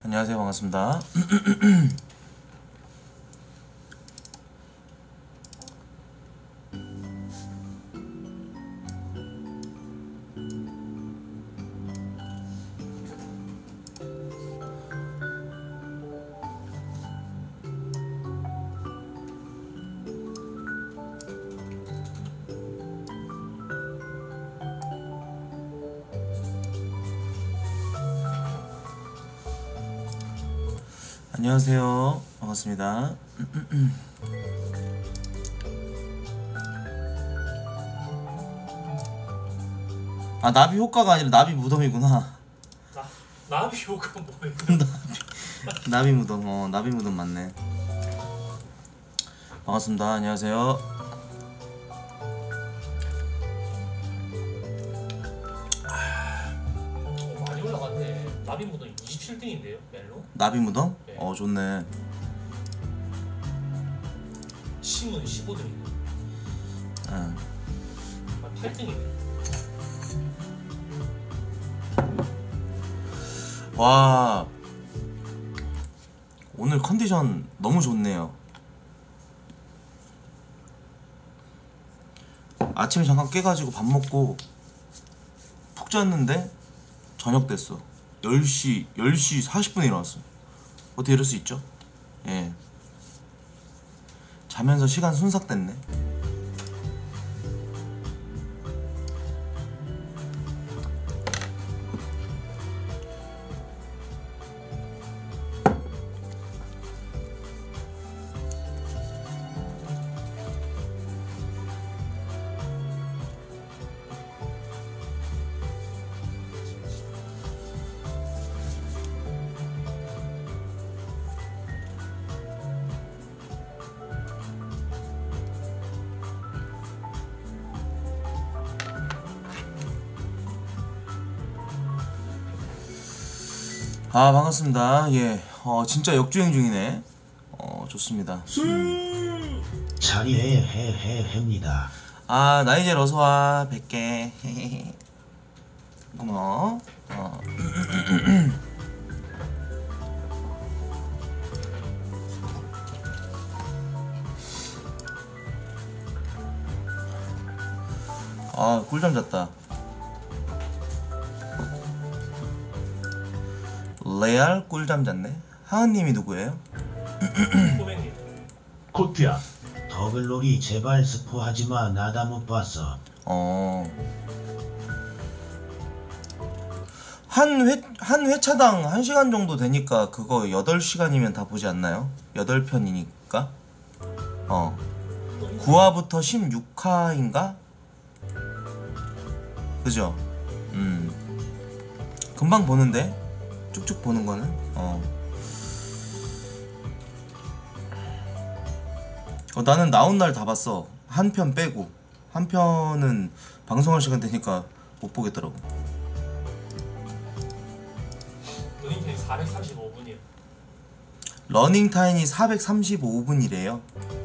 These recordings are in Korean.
안녕하세요. 반갑습니다. 안녕하세요. 반갑습니다. 아, 나비 효과가 아니라 나비 무덤이구나. 나비 효과 뭐예요? 나비 무덤. 나비 무덤 맞네. 반갑습니다. 안녕하세요. 많이 올라갔네. 나비 무덤 27등인데요, 멜로? 나비 무덤? 네. 좋네. 심은 15등이네. 응. 8등이네. 와, 오늘 컨디션 너무 좋네요. 아침에 잠깐 깨가지고 밥 먹고 푹 잤는데 저녁 됐어. 10시 40분에 일어났어. 어떻게 이럴 수 있죠? 예. 자면서 시간 순삭됐네. 아, 반갑습니다. 예. 진짜 역주행 중이네. 좋습니다. 자리해해해합니다. 아, 나이젤 어서와. 100개. 고마워. 아, 꿀잠 잤다. 레알 꿀잠 잤네. 하은님이 누구예요? 꼬맹님. 코트야. 더글로리 제발 스포하지마. 나다 못 봤어. 한 회차당 1시간 정도 되니까 그거 8시간이면 다 보지 않나요? 8편이니까 9화부터 16화인가? 그죠? 금방 보는데? 쭉쭉 보는 거는? 나는 나온 날 다 봤어. 한 편 빼고. 한 편은 방송할 시간 되니까 못 보겠더라고. 러닝타임 435분이요. 러닝 타임이 435분이래요.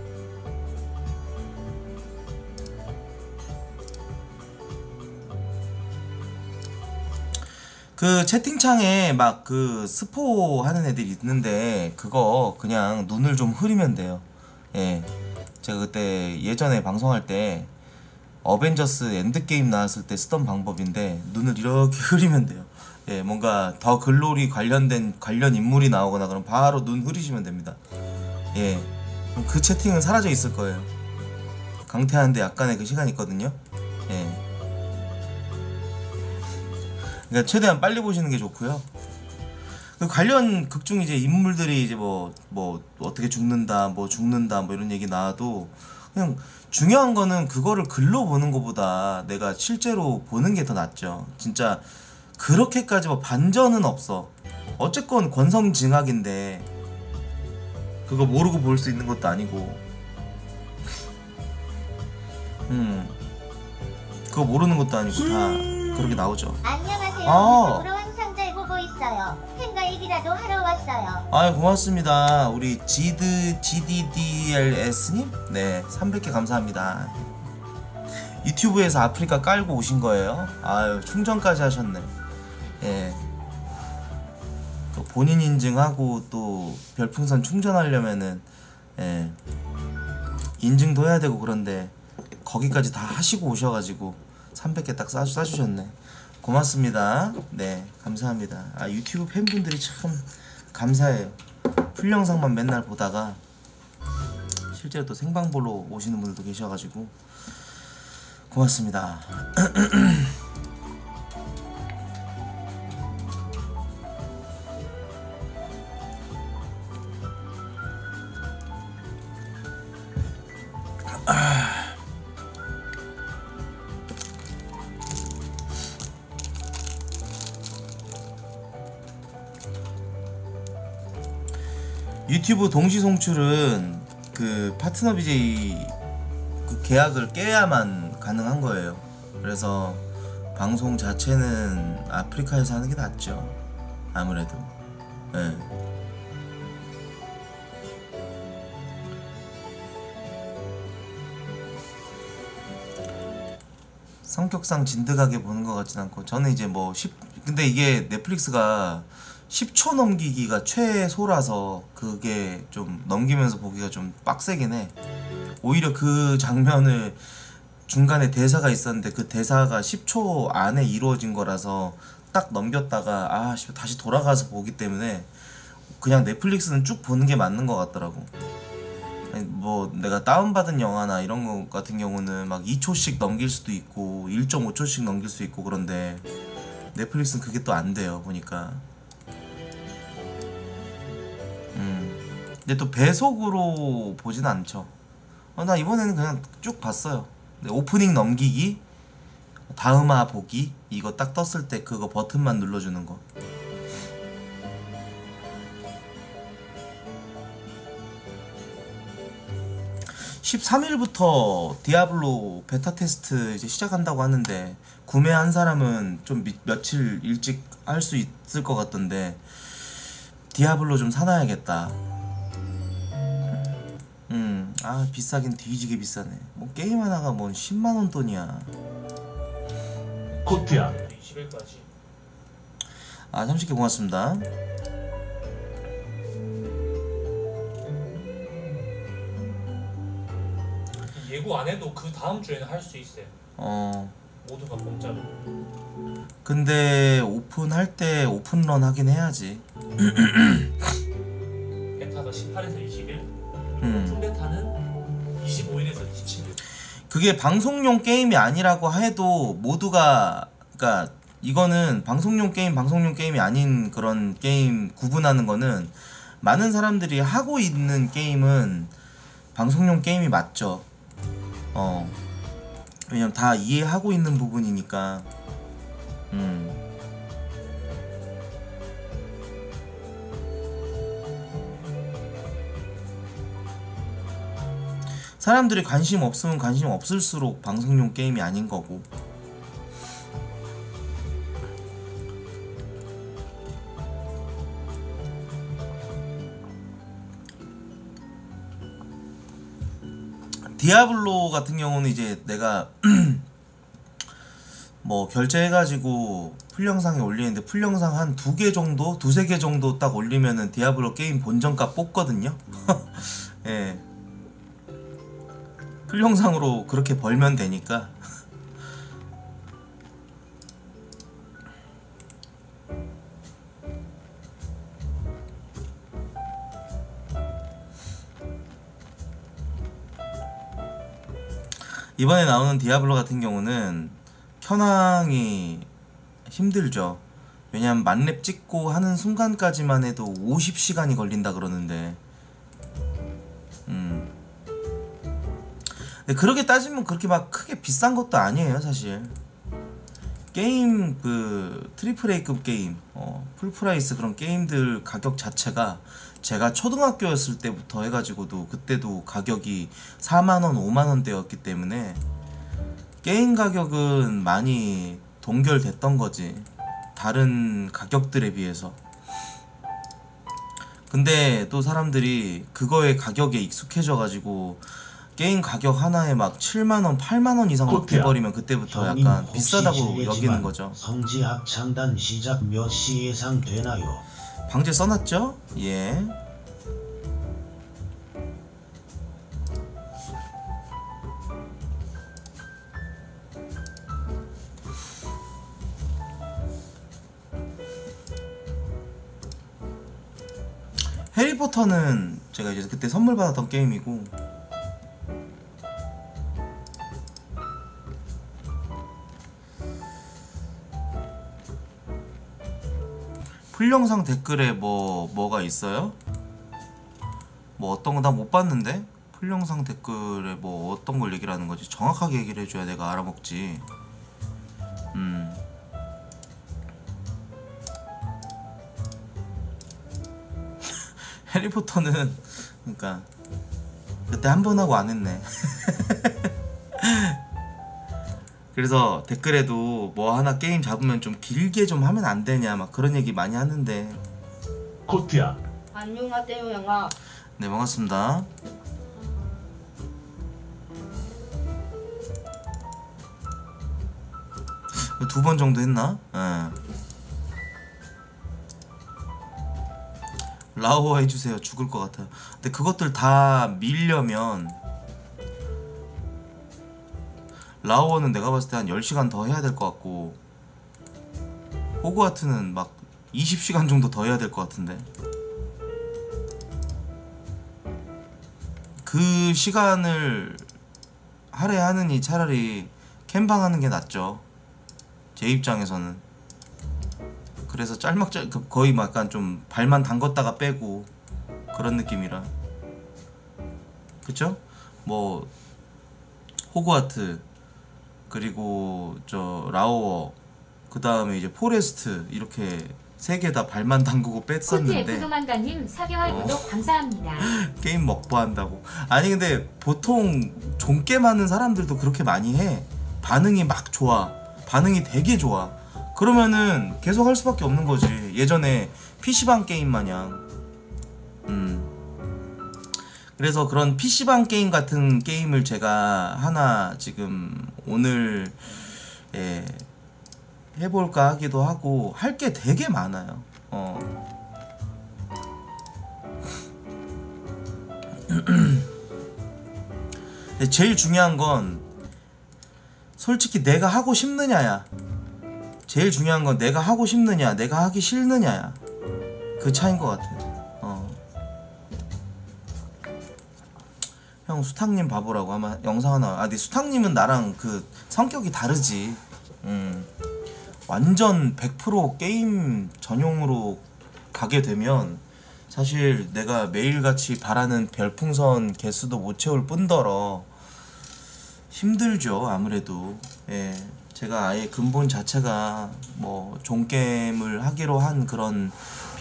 그 채팅창에 막 그 스포 하는 애들이 있는데 그거 그냥 눈을 좀 흐리면 돼요. 예. 제가 그때 예전에 방송할 때 어벤져스 엔드게임 나왔을 때 쓰던 방법인데 눈을 이렇게 흐리면 돼요. 예, 뭔가 더 글로리 관련 인물이 나오거나 그럼 바로 눈 흐리시면 됩니다. 예. 그 채팅은 사라져 있을 거예요. 강퇴하는데 약간의 그 시간이 있거든요. 예. 그러니까 최대한 빨리 보시는 게 좋고요. 그 관련 극 중 이제 인물들이 이제 뭐 어떻게 죽는다, 뭐 이런 얘기 나와도 그냥 중요한 거는 그거를 글로 보는 것보다 내가 실제로 보는 게 더 낫죠. 진짜 그렇게까지 뭐 반전은 없어. 어쨌건 권성징악인데 그거 모르고 볼 수 있는 것도 아니고. 그거 모르는 것도 아니고 다 그렇게 나오죠. 안녕하세요. 아. 유튜브로 항상 잘 보고 있어요. 팬가 얘기라도 하러 왔어요. 아, 고맙습니다. 우리 GDDLS님? 네, 300개 감사합니다. 유튜브에서 아프리카 깔고 오신 거예요? 아유, 충전까지 하셨네. 예. 또 본인 인증하고 또 별풍선 충전하려면은 예, 인증도 해야 되고 그런데 거기까지 다 하시고 오셔가지고 300개 딱 싸주셨네. 고맙습니다. 네, 감사합니다. 아, 유튜브 팬분들이 참 감사해요. 풀 영상만 맨날 보다가 실제로 또 생방 보러 오시는 분들도 계셔가지고 고맙습니다. 유튜브 동시 송출은 그 파트너 BJ 그 계약을 깨야만 가능한 거예요. 그래서 방송 자체는 아프리카에서 하는 게 낫죠. 아무래도. 네. 성격상 진득하게 보는 것 같진 않고 저는 이제 뭐 근데 이게 넷플릭스가 10초 넘기기가 최소라서 그게 좀 넘기면서 보기가 좀 빡세긴 해. 오히려 그 장면을 중간에 대사가 있었는데 그 대사가 10초 안에 이루어진 거라서 딱 넘겼다가 다시 돌아가서 보기 때문에 그냥 넷플릭스는 쭉 보는 게 맞는 것 같더라고. 아니, 뭐 내가 다운받은 영화나 이런 거 같은 경우는 막 2초씩 넘길 수도 있고 1.5초씩 넘길 수 있고 그런데 넷플릭스는 그게 또 안 돼요 보니까. 근데 또 배속으로 보진 않죠. 나 이번에는 그냥 쭉 봤어요. 오프닝 넘기기, 다음화 보기 이거 딱 떴을 때 그거 버튼만 눌러주는 거. (13일부터) 디아블로 베타 테스트 이제 시작한다고 하는데 구매한 사람은 좀 며칠 일찍 할 수 있을 것 같던데 디아블로 좀 사놔야겠다. 비싸긴 뒤지게 비싸네. 뭐 게임 하나가 뭐 10만원 돈이야. 코트야 20일까지. 30개 고맙습니다. 예고 안 해도 그 다음 주에는 할 수 있어요. 모두가 공짜로. 근데 오픈할 때 오픈런 하긴 해야지. 베타가 18에서 20일, 오픈 베타는 25일에서 27일. 그게 방송용 게임이 아니라고 해도 모두가, 그러니까 이거는 방송용 게임이 아닌 그런 게임 구분하는 거는 많은 사람들이 하고 있는 게임은 방송용 게임이 맞죠. 왜냐면 다 이해하고 있는 부분이니까. 사람들이 관심 없으면 관심 없을수록 방송용 게임이 아닌 거고. 디아블로 같은 경우는 이제 내가 뭐 결제해가지고 풀영상에 올리는데 풀영상 한 2개 정도? 2-3개 정도 딱 올리면은 디아블로 게임 본전값 뽑거든요? 예. 풀영상으로 그렇게 벌면 되니까. 이번에 나오는 디아블로 같은 경우는 켜낭이 힘들죠. 왜냐면 만렙 찍고 하는 순간까지만 해도 50시간이 걸린다 그러는데 근데 그렇게 따지면 그렇게 막 크게 비싼 것도 아니에요 사실. 게임 그 트리플 A급 게임 풀프라이스 그런 게임들 가격 자체가 제가 초등학교였을 때부터 해가지고도 그때도 가격이 4만원 5만원대였기 때문에 게임 가격은 많이 동결됐던 거지 다른 가격들에 비해서. 근데 또 사람들이 그거의 가격에 익숙해져가지고 게임 가격 하나에 막 7만원 8만원 이상 막 돼버리면 그때부터 약간 비싸다고 여기는 거죠. 성지 합창단 시작 몇 시 예상되나요? 방제 써놨죠? 예. 해리포터는 제가 이제 그때 선물 받았던 게임이고, 풀영상 댓글에 뭐가 있어요? 뭐 어떤 거 나 못 봤는데? 풀영상 댓글에 뭐 어떤 걸 얘기를 하는 거지? 정확하게 얘기를 해줘야 내가 알아먹지. 해리포터는 그러니까 그때 한 번 하고 안 했네. 그래서 댓글에도 뭐 하나 게임 잡으면 좀 길게 좀 하면 안 되냐 막 그런 얘기 많이 하는데. 코트야. 안녕하세요, 영아. 네, 반갑습니다. 두 번 정도 했나? 예. 라오어 해주세요. 죽을 것 같아요. 근데 그것들 다 밀려면 라오어는 내가 봤을 때 한 10시간 더 해야 될 것 같고, 호그와트는 막 20시간 정도 더 해야 될 것 같은데, 그 시간을 할애하느니 차라리 캠방 하는 게 낫죠, 제 입장에서는. 그래서 짤막짤 거의 막 약간 좀 발만 담궜다가 빼고 그런 느낌이라. 그쵸? 뭐 호그와트, 그리고 저 라오어, 그 다음에 이제 포레스트, 이렇게 세 개 다 발만 담그고 뺐었는데. 코트 F도망가님 4개월 구독 감사합니다. 게임 먹보 한다고. 아니 근데 보통 존게임 하는 사람들도 그렇게 많이 해. 반응이 막 좋아. 반응이 되게 좋아. 그러면은 계속 할 수밖에 없는 거지. 예전에 PC방 게임 마냥. 그래서 그런 PC방 게임 같은 게임을 제가 하나 지금 오늘 해볼까 하기도 하고, 할 게 되게 많아요. 근데 제일 중요한 건 솔직히 내가 하고 싶느냐야. 제일 중요한 건 내가 하고 싶느냐, 내가 하기 싫느냐야. 그 차이인 것 같아. 형 수탁님 바보라고 아마 영상 하나. 근데 수탁님은 나랑 그 성격이 다르지. 완전 100% 게임 전용으로 가게 되면 사실 내가 매일같이 바라는 별풍선 개수도 못 채울 뿐더러 힘들죠, 아무래도. 예, 제가 아예 근본 자체가 뭐 종게임을 하기로 한 그런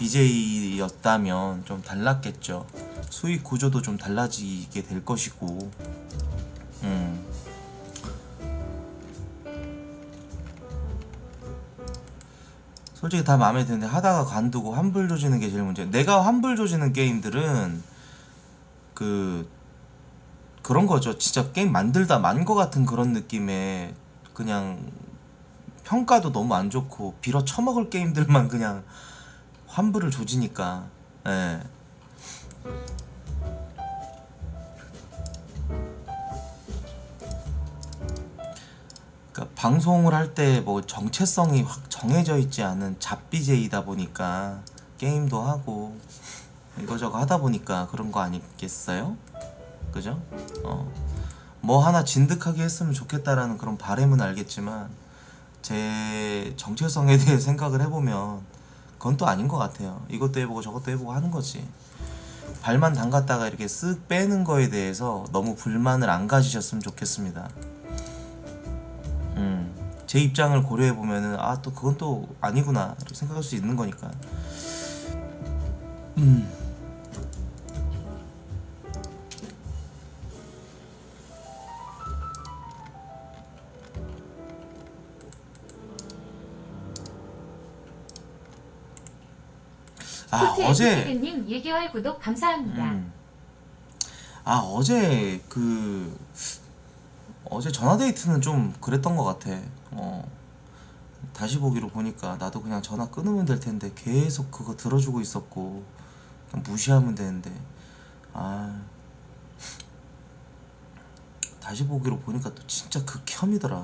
BJ였다면 좀 달랐겠죠. 수익 구조도 좀 달라지게 될 것이고. 솔직히 다 마음에 드는데 하다가 관두고 환불 조지는 게 제일 문제. 내가 환불 조지는 게임들은 그런 거죠. 진짜 게임 만들다 만 거 같은 그런 느낌의, 그냥 평가도 너무 안 좋고 빌어 처먹을 게임들만 그냥 환불을 조지니까. 예. 그러니까 방송을 할 때 뭐 정체성이 확 정해져 있지 않은 잡 BJ이다 보니까 게임도 하고 이거저거 하다 보니까 그런 거 아니겠어요? 그죠? 뭐 하나 진득하게 했으면 좋겠다라는 그런 바람은 알겠지만, 제 정체성에 대해 생각을 해보면 그건 또 아닌 것 같아요. 이것도 해보고 저것도 해보고 하는 거지. 발만 담갔다가 이렇게 쓱 빼는 거에 대해서 너무 불만을 안 가지셨으면 좋겠습니다. 제 입장을 고려해보면은 또 그건 또 아니구나 이렇게 생각할 수 있는 거니까. 코트 어제 F님 1개월 구독 감사합니다. 어제 전화데이트는 좀 그랬던 것 같아. 다시 보기로 보니까 나도 그냥 전화 끊으면 될 텐데 계속 그거 들어주고 있었고 그냥 무시하면 되는데 다시 보기로 보니까 또 진짜 극혐이더라.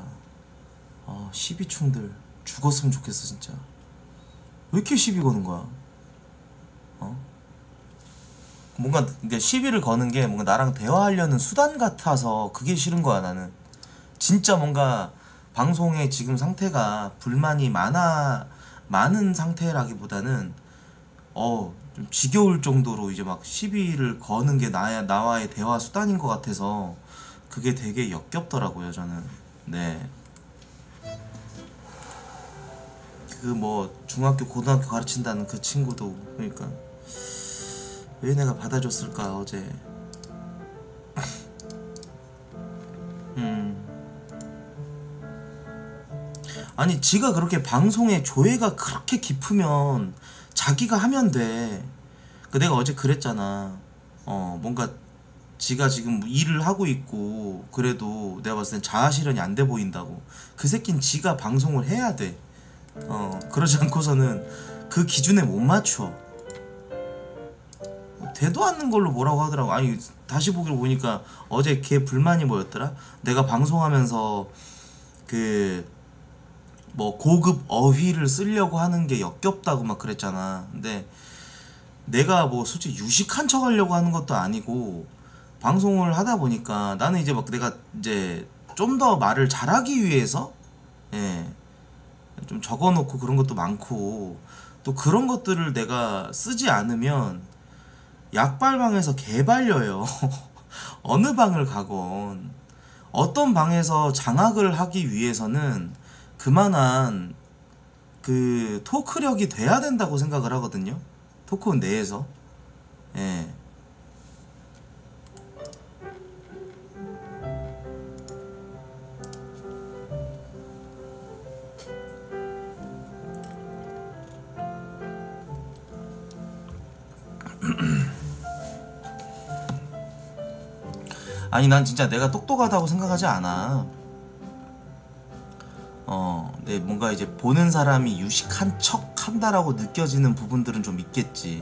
시비충들 죽었으면 좋겠어 진짜. 왜 이렇게 시비 거는 거야? 뭔가 이게 시비를 거는 게 뭔가 나랑 대화하려는 수단 같아서 그게 싫은 거야 나는. 진짜 뭔가 방송의 지금 상태가 불만이 많은 상태라기보다는 좀 지겨울 정도로 이제 막 시비를 거는 게 나와의 대화 수단인 것 같아서 그게 되게 역겹더라고요 저는. 네. 그 뭐 중학교 고등학교 가르친다는 그 친구도 그러니까 왜 내가 받아줬을까 어제. 아니 지가 그렇게 방송에 조회가 그렇게 깊으면 자기가 하면 돼. 내가 어제 그랬잖아. 뭔가 지가 지금 일을 하고 있고 그래도 내가 봤을 땐 자아실현이 안 돼 보인다고. 그 새끼는 지가 방송을 해야 돼. 그러지 않고서는 그 기준에 못 맞춰. 되도 않는 걸로 뭐라고 하더라고. 아니 다시 보기로 보니까 어제 걔 불만이 뭐였더라? 내가 방송하면서 그 뭐 고급 어휘를 쓰려고 하는 게 역겹다고 막 그랬잖아. 근데 내가 뭐 솔직히 유식한 척 하려고 하는 것도 아니고 방송을 하다 보니까 나는 이제 막 내가 이제 좀 더 말을 잘하기 위해서 좀 적어놓고 그런 것도 많고 또 그런 것들을 내가 쓰지 않으면 약발방에서 개발려요. 어느 방을 가건 어떤 방에서 장악을 하기 위해서는 그만한 그 토크력이 돼야 된다고 생각을 하거든요. 토크 내에서. 아니 난 진짜 내가 똑똑하다고 생각하지 않아. 뭔가 이제 보는 사람이 유식한 척 한다라고 느껴지는 부분들은 좀 있겠지.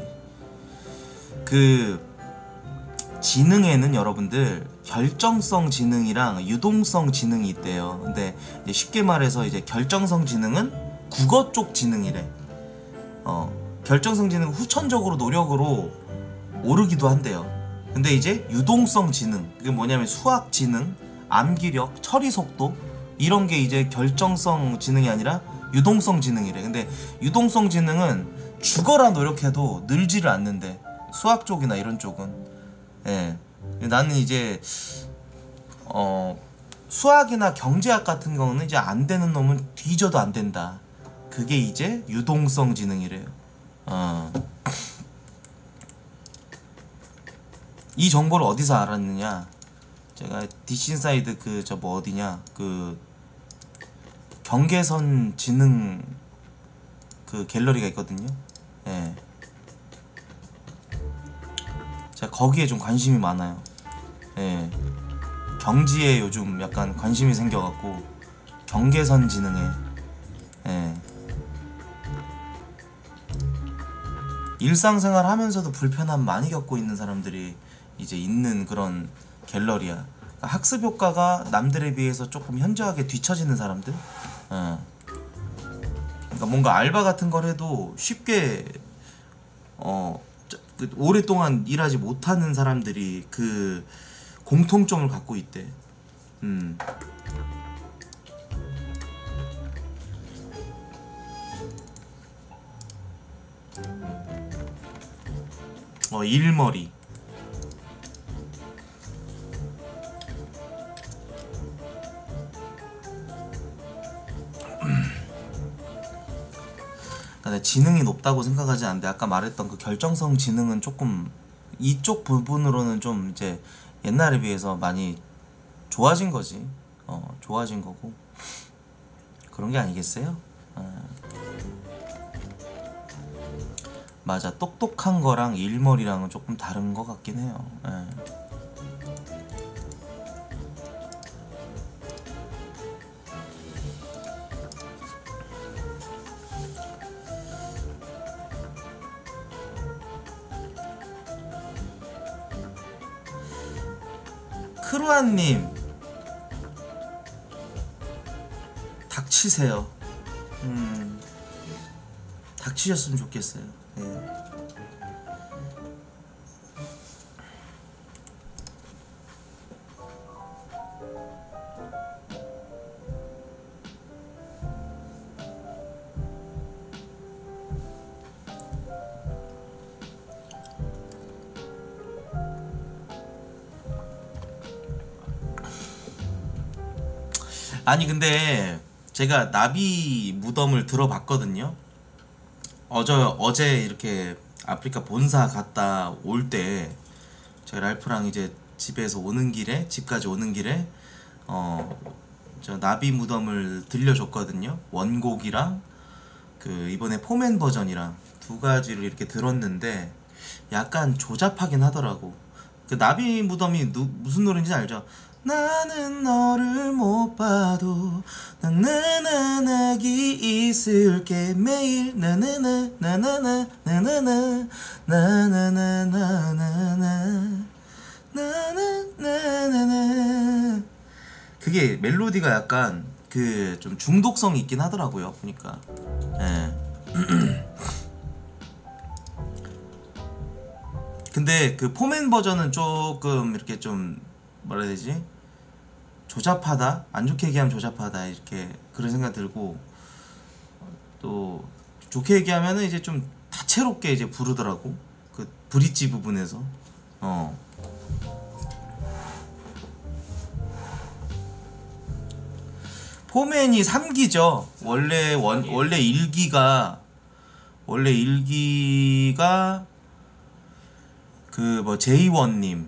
그 지능에는 여러분들 결정성 지능이랑 유동성 지능이 있대요. 근데 이제 쉽게 말해서 이제 결정성 지능은 국어 쪽 지능이래. 결정성 지능은 후천적으로 노력으로 오르기도 한대요. 근데 이제 유동성 지능, 그게 뭐냐면 수학 지능, 암기력, 처리 속도 이런 게 이제 결정성 지능이 아니라 유동성 지능이래. 근데 유동성 지능은 죽어라 노력해도 늘지를 않는데 수학 쪽이나 이런 쪽은. 나는 이제 수학이나 경제학 같은 경우는 이제 안 되는 놈은 뒤져도 안 된다. 그게 이제 유동성 지능이래요. 이 정보를 어디서 알았느냐? 제가 디신사이드 그 저 뭐 어디냐? 그 경계선 지능 그 갤러리가 있거든요. 제가 거기에 좀 관심이 많아요. 경지에 요즘 약간 관심이 생겨갖고 경계선 지능에 일상생활 하면서도 불편함 많이 겪고 있는 사람들이 이제 있는 그런 갤러리야. 그러니까 학습 효과가 남들에 비해서 조금 현저하게 뒤처지는 사람들. 그러니까 뭔가 알바 같은 걸 해도 쉽게 오랫동안 일하지 못하는 사람들이 그 공통점을 갖고 있대. 1머리. 그러니까 지능이 높다고 생각하지 않는데 아까 말했던 그 결정성 지능은 조금 이쪽 부분으로는 좀 이제 옛날에 비해서 많이 좋아진 거지. 좋아진 거고 그런 게 아니겠어요? 맞아, 똑똑한 거랑 일머리랑은 조금 다른 거 같긴 해요. 크루아님 닥치세요. 닥치셨으면 좋겠어요. 예. 아니 근데 제가 나비 무덤을 들어봤거든요. 어제 이렇게 아프리카 본사 갔다 올 때 제가 랄프랑 이제 집에서 오는 길에 집까지 오는 길에 저 나비 무덤을 들려줬거든요. 원곡이랑 그 이번에 포맨 버전이랑 두 가지를 이렇게 들었는데 약간 조잡하긴 하더라고. 그 나비 무덤이 무슨 노래인지 알죠? 나는 너를 못 봐도 난 나나나기 있을게 매일 나나나 나나나 나나나 나나나나나나 나나나나나 그게 멜로디가 약간 그 좀 중독성이 있긴 하더라고요. 보니까 예. 근데 그 포맨 버전은 조금 이렇게 좀 뭐라 해야 되지? 조잡하다? 안 좋게 얘기하면 조잡하다 이렇게 그런 생각 들고 또 좋게 얘기하면은 이제 좀 다채롭게 이제 부르더라고. 그 브릿지 부분에서 포맨이 3기죠. 원래 1기가 그 뭐 제이원님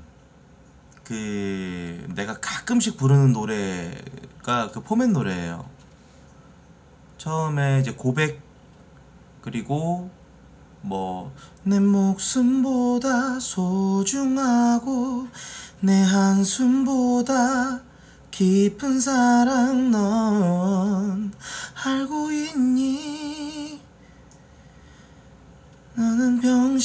그 내가 가끔씩 부르는 노래가 그 포맨 노래예요. 처음에 이제 고백 그리고 뭐 내 목숨보다 소중하고 내 한숨보다 깊은 사랑 넌 알고 있니? 나는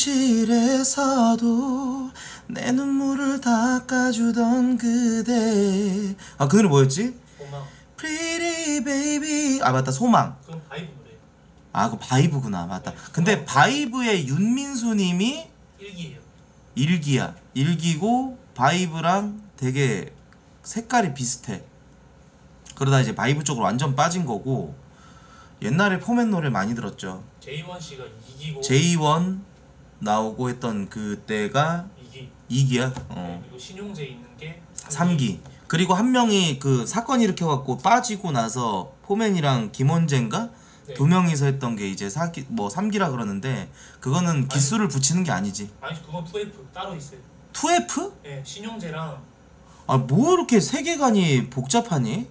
병실에서도 내 눈물을 닦아주던 그대. 아, 그 노래 뭐였지? 소망. Pretty baby. 아 맞다, 소망. 그건 바이브 노래. 아, 그 바이브구나. 맞다. 근데 바이브의 윤민수님이 1기예요. 1기야. 1기고 바이브랑 되게 색깔이 비슷해. 그러다 이제 바이브 쪽으로 완전 빠진 거고. 옛날에 포맨 노래 많이 들었죠. 제이원 씨가 2기고. 제이원 나오고 했던 그때가 2기야. 그리고 신용재 있는 게 3기. 그리고 한 명이 그 사건 일으켜갖고 빠지고 나서 포맨이랑 김원재인가? 네. 두 명이서 했던 게 이제 4기, 뭐 3기라 그러는데 그거는 기수를 붙이는 게 아니지. 아니 그건 2F 따로 있어요. 2F? 네, 신용재랑. 아, 뭐 이렇게 세계관이 복잡하니?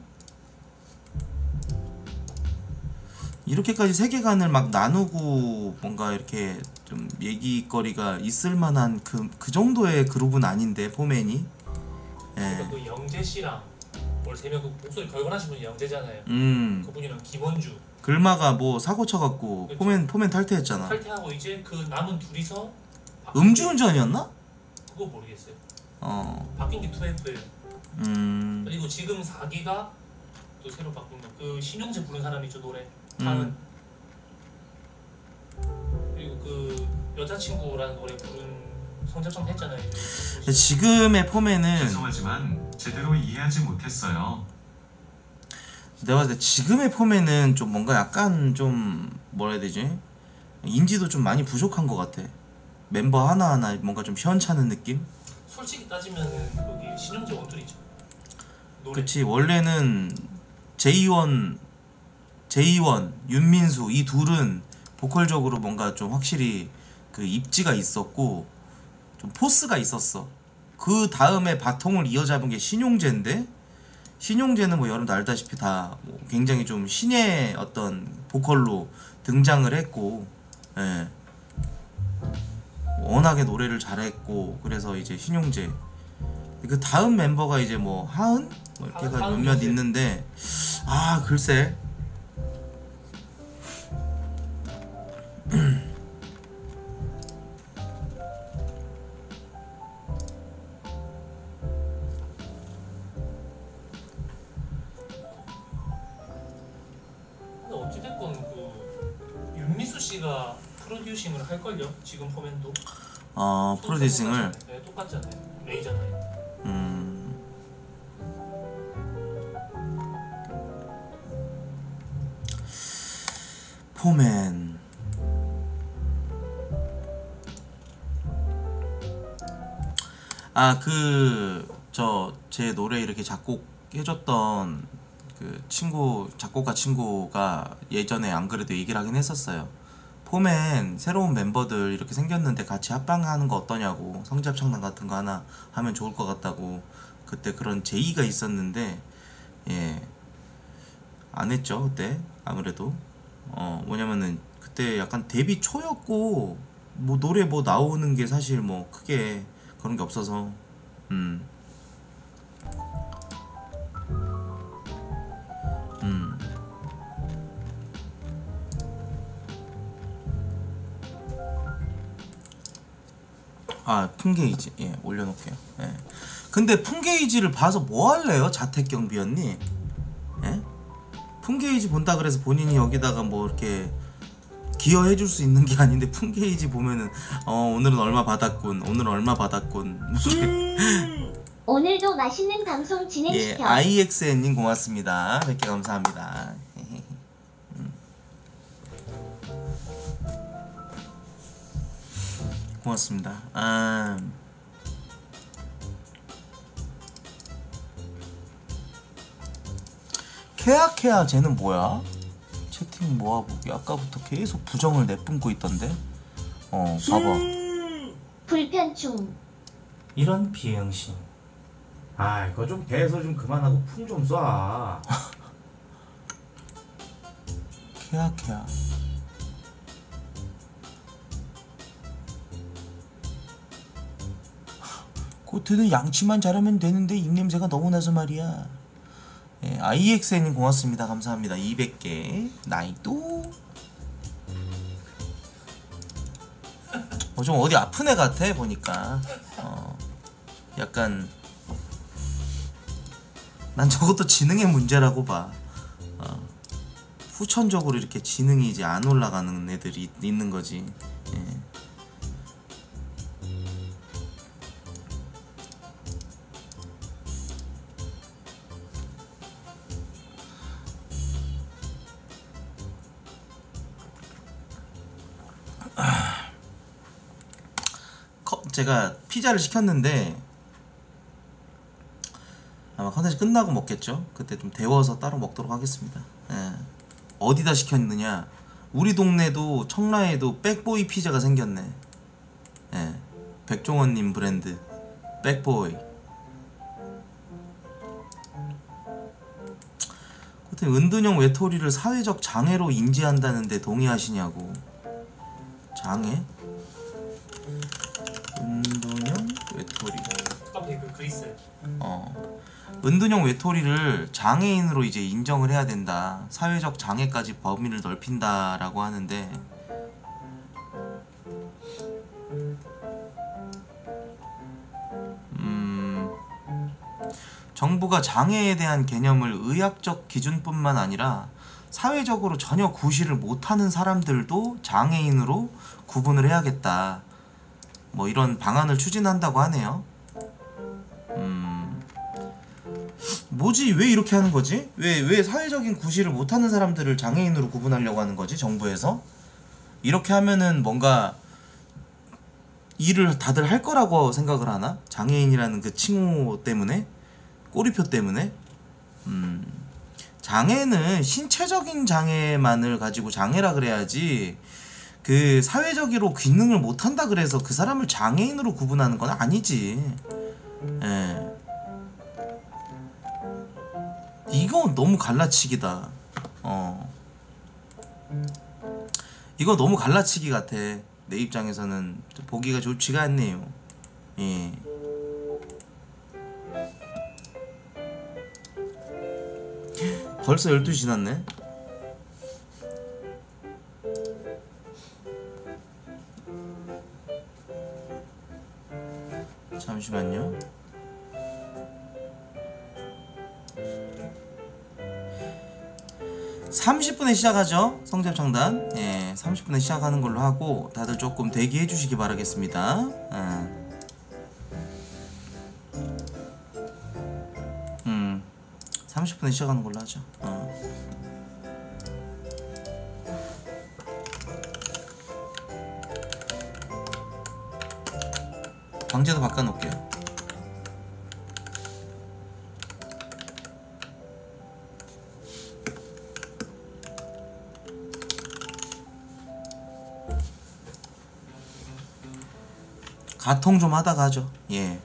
이렇게까지 세계관을 막 나누고 뭔가 이렇게 좀 얘기거리가 있을 만한 그 정도의 그룹은 아닌데 포맨이. 그러니까 그 영재 씨랑 원래 3명 그 목소리 걸걸하신 분이 영재잖아요. 그분이랑 김원주. 글마가 뭐 사고 쳐갖고 그쵸. 포맨 탈퇴했잖아. 탈퇴하고 이제 그 남은 둘이서 음주운전이었나? 그거 모르겠어요. 바뀐 게 2F예요. 그리고 지금 4기가 또 새로 바꾼 그 신용재 부른 사람이 있죠, 노래. 다른. 그리고 그 여자친구라는 노래 부른 성적청 했잖아요. 지금의 포맨은 죄송하지만 제대로 이해하지 못했어요. 내가 봤을 때 지금의 포맨은 좀 뭔가 약간 좀 뭐라 해야 되지? 인지도 좀 많이 부족한 것 같아. 멤버 하나하나 뭔가 좀 시원찮은 느낌? 솔직히 따지면은 거기 신용재 원툴이죠. 노래. 그치. 원래는 제이원, 윤민수 이 둘은 보컬적으로 뭔가 좀 확실히 그 입지가 있었고 좀 포스가 있었어. 그 다음에 바통을 이어잡은 게 신용재인데 신용재는 뭐 여러분도 알다시피 다뭐 굉장히 좀 신의 어떤 보컬로 등장을 했고, 예. 워낙에 노래를 잘했고 그래서 이제 신용재. 그 다음 멤버가 이제 뭐 하은 뭐 이렇게가 몇몇 있는데 아 글쎄. 씨가 프로듀싱을 할걸요? 지금 포맨도 프로듀싱을 네, 똑같잖아요. 레이잖아요. 포맨 제 노래 이렇게 작곡해줬던 그 친구, 작곡가 친구가 예전에 안 그래도 얘기를 하긴 했었어요. 포맨 새로운 멤버들 이렇게 생겼는데 같이 합방하는 거 어떠냐고, 성지합창단 같은 거 하나 하면 좋을 것 같다고 그때 그런 제의가 있었는데 안 했죠 그때. 아무래도 뭐냐면은 그때 약간 데뷔 초였고 뭐 노래 뭐 나오는 게 사실 뭐 크게 그런 게 없어서 품게이지 올려놓을게요. 근데 품게이지를 봐서 뭐 할래요 자택경비언니? 품게이지 본다 그래서 본인이 여기다가 뭐 이렇게 기여해줄 수 있는 게 아닌데 품게이지 보면은 오늘은 얼마 받았군, 오늘은 얼마 받았군. 오늘도 맛있는 방송 진행시켜. IXN님 고맙습니다. 100개 감사합니다. 고맙습니다. 케아케아 쟤는 뭐야? 채팅 모아보기. 아까부터 계속 부정을 내뿜고 있던데. 봐봐. 불편충. 이런 비응신. 이거 좀 배에서 좀 그만하고 풍 좀 쏴. 케아케아. 코트는 양치만 잘하면 되는데 입냄새가 너무 나서 말이야. IXN님 고맙습니다. 감사합니다. 200개 나이도 좀 어디 아픈 애 같아 보니까. 약간 난 저것도 지능의 문제라고 봐. 후천적으로 이렇게 지능이 이제 안 올라가는 애들이 있는 거지. 제가 피자를 시켰는데 아마 컨텐츠 끝나고 먹겠죠? 그때 좀 데워서 따로 먹도록 하겠습니다. 어디다 시켰느냐? 우리 동네도 청라에도 백보이 피자가 생겼네. 백종원님 브랜드 백보이. 은둔형 외톨이를 사회적 장애로 인지한다는데 동의하시냐고. 장애? 은둔형 외톨이. 앞에 그 그리스. 은둔형 외톨이를 장애인으로 이제 인정을 해야 된다. 사회적 장애까지 범위를 넓힌다라고 하는데 정부가 장애에 대한 개념을 의학적 기준뿐만 아니라 사회적으로 전혀 구실을 못하는 사람들도 장애인으로 구분을 해야겠다. 뭐 이런 방안을 추진한다고 하네요. 뭐지? 왜 이렇게 하는 거지? 왜 사회적인 구실을 못하는 사람들을 장애인으로 구분하려고 하는 거지? 정부에서? 이렇게 하면은 뭔가 일을 다들 할 거라고 생각을 하나? 장애인이라는 그 칭호 때문에? 꼬리표 때문에? 장애는 신체적인 장애만을 가지고 장애라 그래야지 그 사회적으로 기능을 못한다 그래서 그 사람을 장애인으로 구분하는 건 아니지. 이거 너무 갈라치기다. 이거 너무 갈라치기 같아. 내 입장에서는 보기가 좋지가 않네요. 벌써 12시 지났네. 잠시만요. 30분에 시작하죠. 성접창단. 예, 30분에 시작하는 걸로 하고 다들 조금 대기해 주시기 바라겠습니다. 30분에 시작하는 걸로 하죠. 방제도 바꿔놓을게요. 가통 좀 하다가 하죠. 예.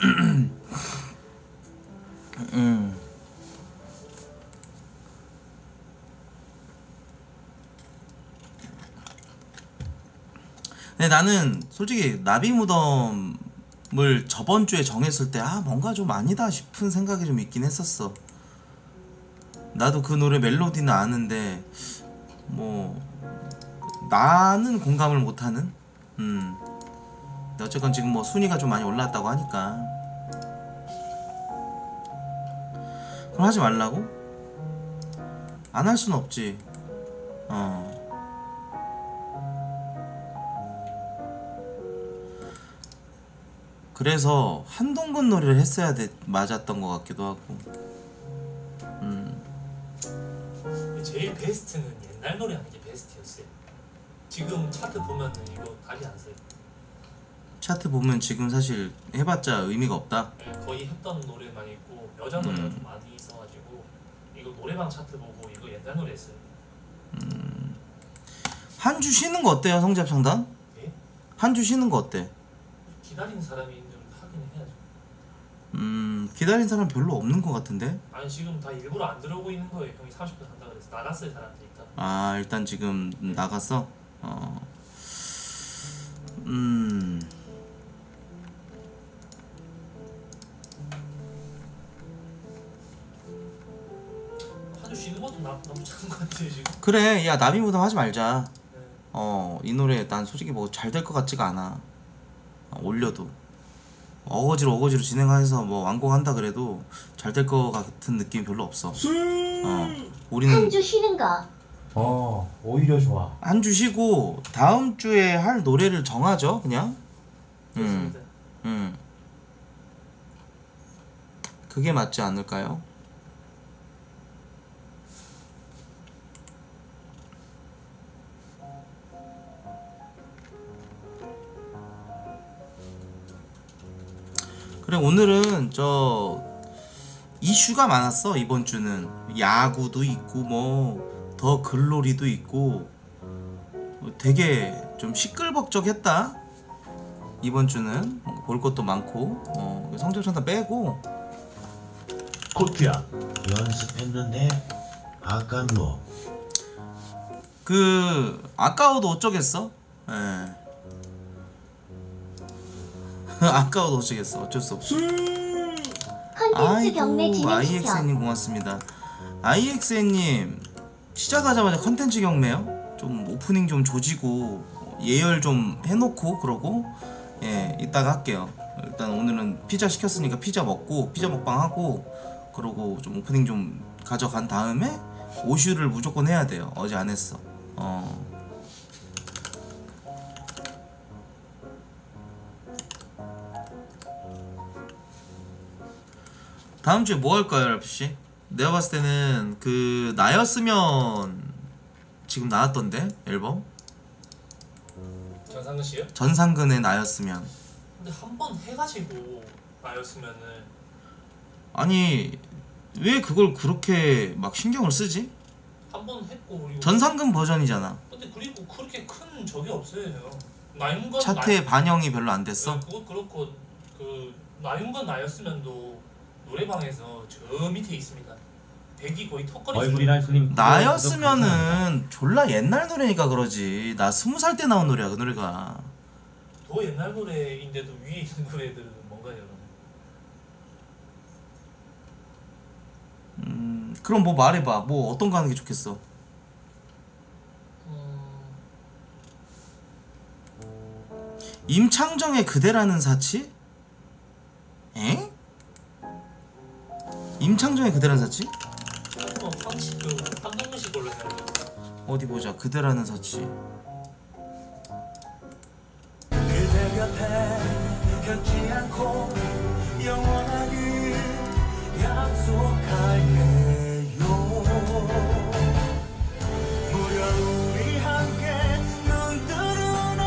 근데 나는 솔직히 나비 무덤을 저번 주에 정했을 때 뭔가 좀 아니다 싶은 생각이 좀 있긴 했었어. 나도 그 노래 멜로디는 아는데 뭐 나는 공감을 못하는. 근데 어쨌건 지금 뭐 순위가 좀 많이 올랐다고 하니까 그럼 하지 말라고? 안 할 순 없지. 그래서 한동근 노래를 했어야 맞았던 것 같기도 하고. 제일 베스트는 옛날 노래 하는 게 베스트였어요. 지금 차트 보면은 이거 다리 안 서요. 차트 보면 지금 사실 해봤자 의미가 없다. 네, 거의 했던 노래만 있고 여자 노래가 좀 많이 있어가지고 이거 노래방 차트 보고 이거 옛날 노래 했어요. 한 주 쉬는 거 어때요, 성잡창단? 예? 한 주 쉬는 거 어때? 기다리는 사람이 있는 하긴 해야죠. 기다린 사람 별로 없는 것 같은데? 아니 지금 다 일부러 안 들어오고 있는 거예요. 형이 30분 한다 그래서 나갔어요 사람들이 일단. 일단 지금 나갔어? 아주 쉬는 것도 나쁘지 않은 것 같아요 지금. 그래, 야 나비 무덤 하지 말자. 네. 이 노래 난 솔직히 뭐 잘 될 것 같지가 않아. 올려도 어거지로 진행해서 뭐 완공한다 그래도 잘 될 것 같은 느낌이 별로 없어. 우리는 한 주 쉬는 거. 오히려 좋아. 한 주 쉬고 다음 주에 할 노래를 정하죠, 그냥. 좋습니다. 그게 맞지 않을까요? 그래, 오늘은 이슈가 많았어. 이번 주는 야구도 있고 뭐 더 글로리도 있고 되게 좀 시끌벅적했다. 이번 주는 볼 것도 많고 성적천다 빼고. 코트야 연습했는데 아깐 뭐 아까워도 어쩌겠어? 예. 아까워도 어쩌겠어. 어쩔 수 없어. 컨텐츠 경매 진행시켜. IXN님 고맙습니다. IXN님 시작하자마자 컨텐츠 경매요? 좀 오프닝 좀 조지고 예열 좀 해놓고 그러고 이따가 할게요. 일단 오늘은 피자 시켰으니까 피자 먹고 피자 먹방 하고 그러고 좀 오프닝 좀 가져간 다음에 오슈를 무조건 해야 돼요. 어제 안 했어. 다음 주에 뭐 할까요, 랄프씨? 내가 봤을 때는 나였으면 지금 나왔던데 앨범? 전상근 씨요? 전상근의 나였으면. 근데 한 번 해가지고 나였으면은 아니 왜 그걸 그렇게 막 신경을 쓰지? 한 번 했고 그리고 전상근 버전이잖아. 근데 그리고 그렇게 큰 적이 없어요 형. 나윤건 차트에 반영이 별로 안 됐어? 그거 그렇고 나윤건 나였으면도 노래방에서 저 밑에 있습니다. 백이 거의 턱걸이. 얼굴이랑 손님. 나였으면은 졸라 옛날 노래니까 그러지. 나 20살 때 나온 노래야 그 노래가. 더 옛날 노래인데도 위에 있는 노래들은 뭔가요? 그럼 뭐 말해봐. 뭐 어떤 거 하는 게 좋겠어? 임창정의 그대라는 사치? 에? 임창정의 그대라는 사치? 한동근 씨 걸로 어디 보자. 그대라는 서치. 그대 곁에 겹지 않고 영원하길 약속할게요. 무려 우리 함께 눈 뜨는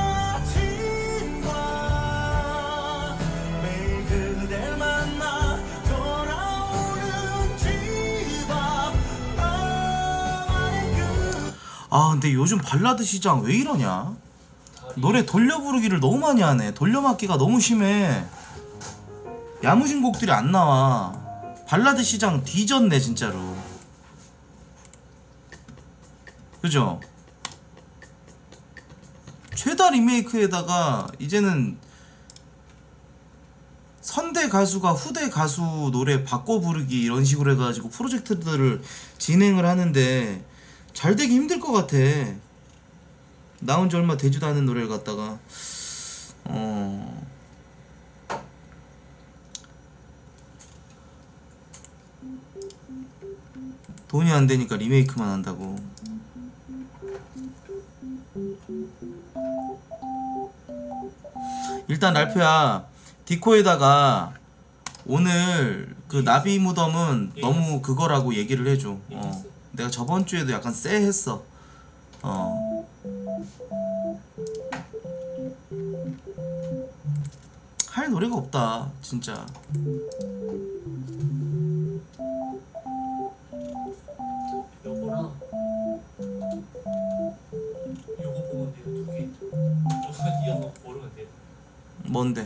아침과 매일 그댈 만나 돌아오는 집 앞 밤하늘 끝. 아 근데 요즘 발라드 시장 왜 이러냐? 노래 돌려 부르기를 너무 많이 하네. 돌려막기가 너무 심해. 야무진 곡들이 안 나와. 발라드 시장 뒤졌네 진짜로. 그죠? 최다 리메이크에다가 이제는 선대 가수가 후대 가수 노래 바꿔 부르기 이런 식으로 해가지고 프로젝트들을 진행을 하는데 잘 되기 힘들 것 같아. 나온 지 얼마 되지도 않은 노래를 갖다가 돈이 안 되니까 리메이크만 한다고. 일단 랄프야, 디코에다가 오늘 그 나비 무덤은 너무 그거라고 얘기를 해줘. 내가 저번 주에도 약간 쎄했어. 할 노래가 없다 진짜. 요거랑 요거 보면 돼요. 두 개. 요거 이어서 고르면 돼요. 뭔데?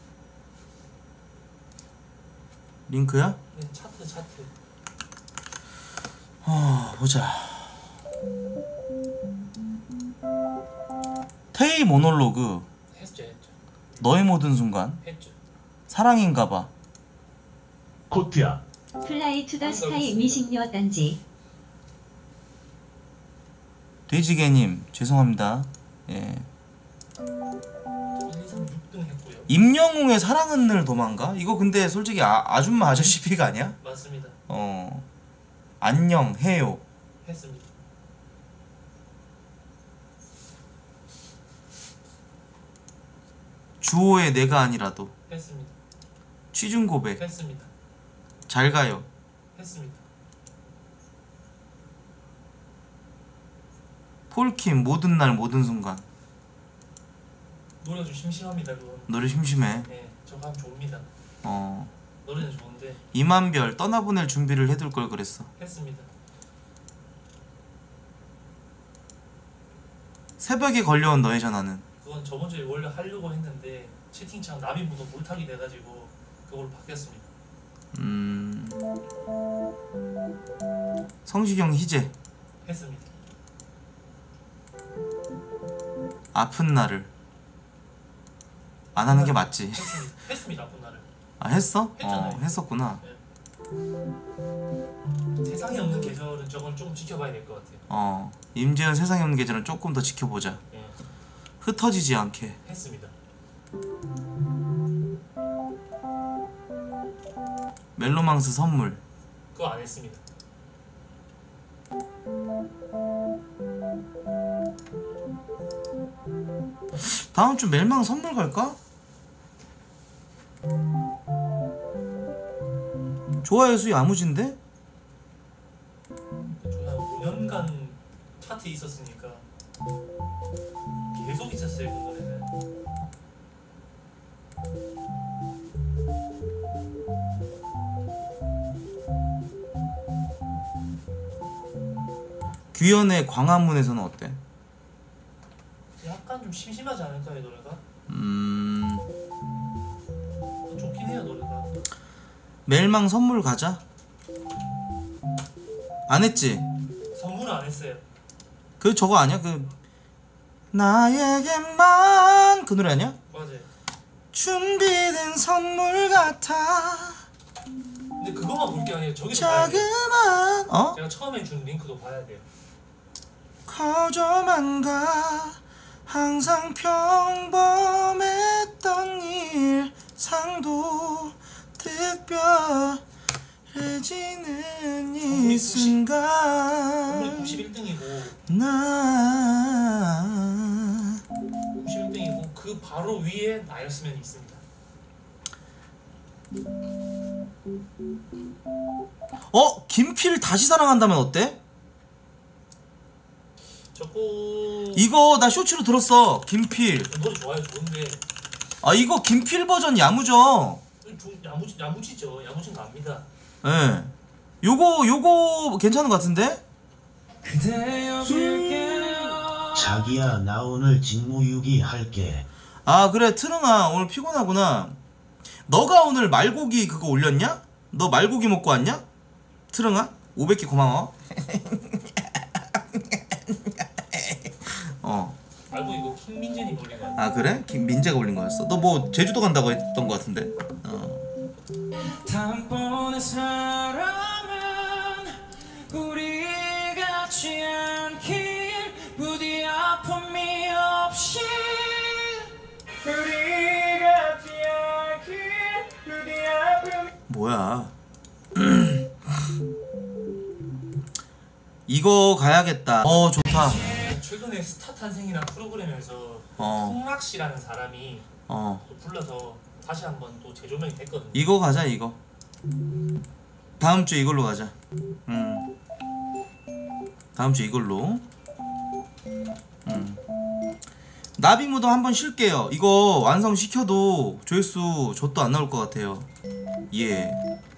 링크야? 네, 차트. 보자. 테이 모놀로그, 했죠. 너의 모든 순간, 했죠. 사랑인가봐. 코트야. 플라이 투 더 스카이 미식녀 딴지. 돼지개님 죄송합니다. 예. 1, 2, 3, 6등 했고요. 임영웅의 사랑은 늘 도망가? 이거 근데 솔직히 아줌마 아저씨 픽 아니야? 맞습니다. 안녕 해요. 했습니다. 주호의 내가 아니라도, 했습니다. 취중 고백, 했습니다. 잘 가요. 했습니다. 폴킴 모든 날 모든 순간. 노래 좀 심심합니다. 그건. 노래 심심해. 네, 저감 좋습니다. 어. 노래는 좋은데 이만별 떠나보낼 준비를 해둘 걸 그랬어. 했습니다. 새벽에 걸려온 너의 전화는. 그건 저번 주에 원래 하려고 했는데 채팅창 나비 무덤 물타기 돼가지고 그걸로 바뀌었습니다. 성시경 희재 했습니다. 아픈 날을 안 하는 게 맞지. 했습니다. 아픈 날을. 아 했어? 했잖아요. 했었구나. 세상에 없는 계절은 저걸 좀 지켜봐야 될 것 같아요. 임재현 세상에 없는 계절은 조금 더 지켜보자. 예, 흩어지지 않게. 했습니다. 멜로망스 선물. 그거 안 했습니다. 다음 주 멜망 선물 갈까? 좋아요 수위 야무진데? 저희 한 5년간 차트에 있었으니까 계속 있었어요. 그 노래는. 규현의 광화문에서는 어때? 약간 좀 심심하지 않을까요, 노래가? 좋긴 해요, 노래가. 멜망 선물 가자. 안 했지? 선물은 안 했어요. 그 저거 아니야? 그 나에게만 그 노래 아니야? 맞아요. 준비된 선물 같아 근데 그거만 볼 게 아니라 저기도 봐야 돼요. 자그만 제가 처음에 준 링크도 봐야 돼요. 커져만 가 항상 평범했던 일상도 특별 해지는 이 순간 91등이고 나 91등이고 그 바로 위에 나였으면 있습니다. 김필 다시 사랑한다면 어때? 저거 이거 나 쇼츠로 들었어. 김필. 노래 좋아요. 좋은데 이거 김필 버전 야무져. 야무지죠. 야무진 거 압니다. 예. 요거 괜찮은 것 같은데? 자기야 나 오늘 직무유기 할게. 아 그래 트릉아 오늘 피곤하구나. 너가 오늘 말고기 그거 올렸냐? 너 말고기 먹고 왔냐? 트릉아? 500개 고마워. 알고 이거 킹민재님 올린 거 아니야? 아 그래? 김민재가 올린 거였어. 너 뭐 제주도 간다고 했던 거 같은데. 단번에 사랑은 우리 같지 않길 부디 아픔이 없이 우리 같지 않길 부디 아픔이 뭐야? 이거 가야겠다. 좋다. 최근에 스타 탄생이라는 프로그램에서 홍락씨라는 사람이 또 불러서 다시 한번 또 재조명이 됐거든요. 이거 가자 이거. 다음 주에 이걸로 가자. 다음 주에 이걸로. 나비 무덤 한번 쉴게요. 이거 완성시켜도 조회수 저도 안 나올 것 같아요. 예.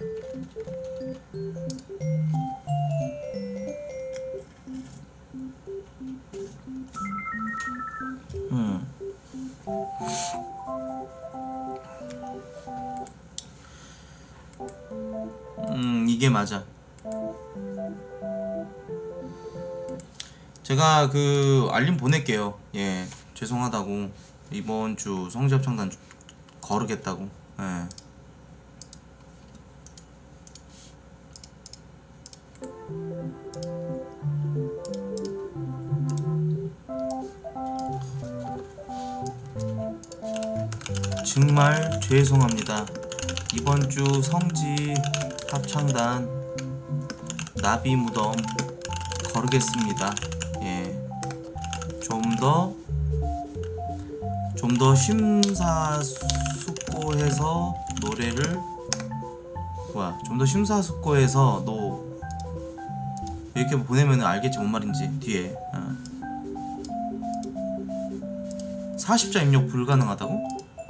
이게 맞아. 제가 그 알림 보낼게요. 예, 죄송하다고 이번 주 성지합창단 거르겠다고. 예. 정말 죄송합니다. 이번 주 성지 합창단 나비 무덤 거르겠습니다. 예. 좀 더 심사숙고해서 노래를 좀 더 심사숙고해서 이렇게 보내면 알겠지 뭔 말인지 뒤에 40자 입력 불가능하다고?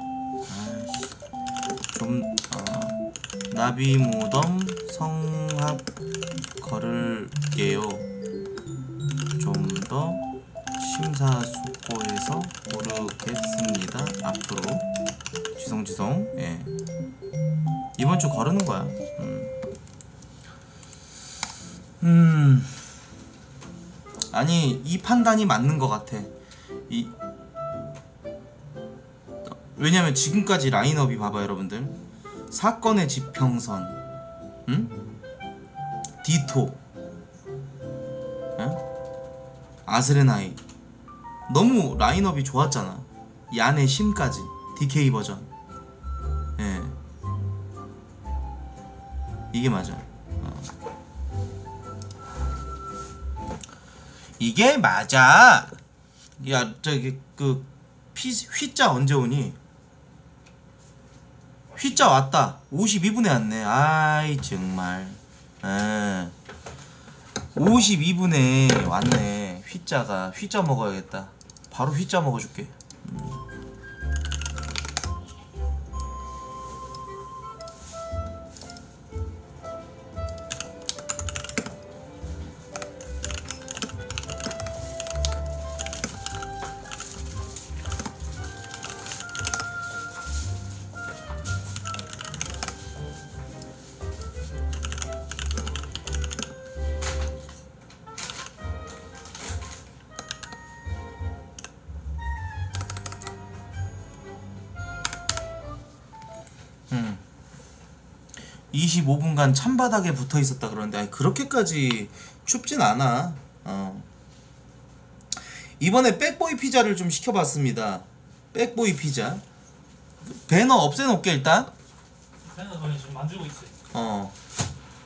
나비 무덤 성합 걸을게요. 좀 더 심사숙고해서 고르겠습니다. 앞으로 지성 예. 이번 주 거르는 거야. 아니 이 판단이 맞는 것 같아. 왜냐면 지금까지 라인업이 봐봐 여러분들. 사건의 지평선, 디토, 아스레나이 너무 라인업이 좋았잖아. 얀의 심까지 DK 버전. 예, 이게 맞아. 이게 맞아. 야 저기 그 휘자 언제 오니? 휘자 왔다. 52분에 왔네. 아이 정말. 52분에 왔네. 휘자가. 휘자 먹어야겠다. 바로 휘자 먹어줄게. 음. 25분간 찬바닥에 붙어 있었다 그러는데 아니, 그렇게까지 춥진 않아. 이번에 백보이 피자를 좀 시켜봤습니다. 백보이 피자. 배너 없애놓을게 일단. 배너 지금 만들고 있어요.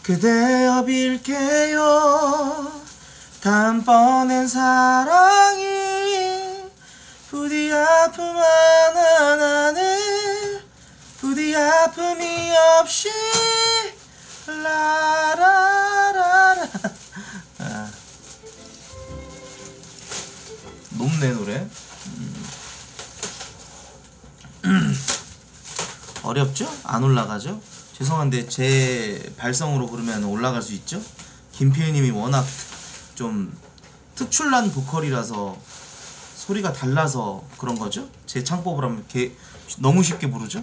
그대여 빌게요. 다음번엔 사랑이 부디 아픔 하나는 부디 아픔이 없이 라라라라. 아. 높네 노래. 어렵죠? 안 올라가죠? 죄송한데 제 발성으로 부르면 올라갈 수 있죠? 김필님이 워낙 좀 특출난 보컬이라서 소리가 달라서 그런 거죠? 제 창법을 하면 너무 쉽게 부르죠?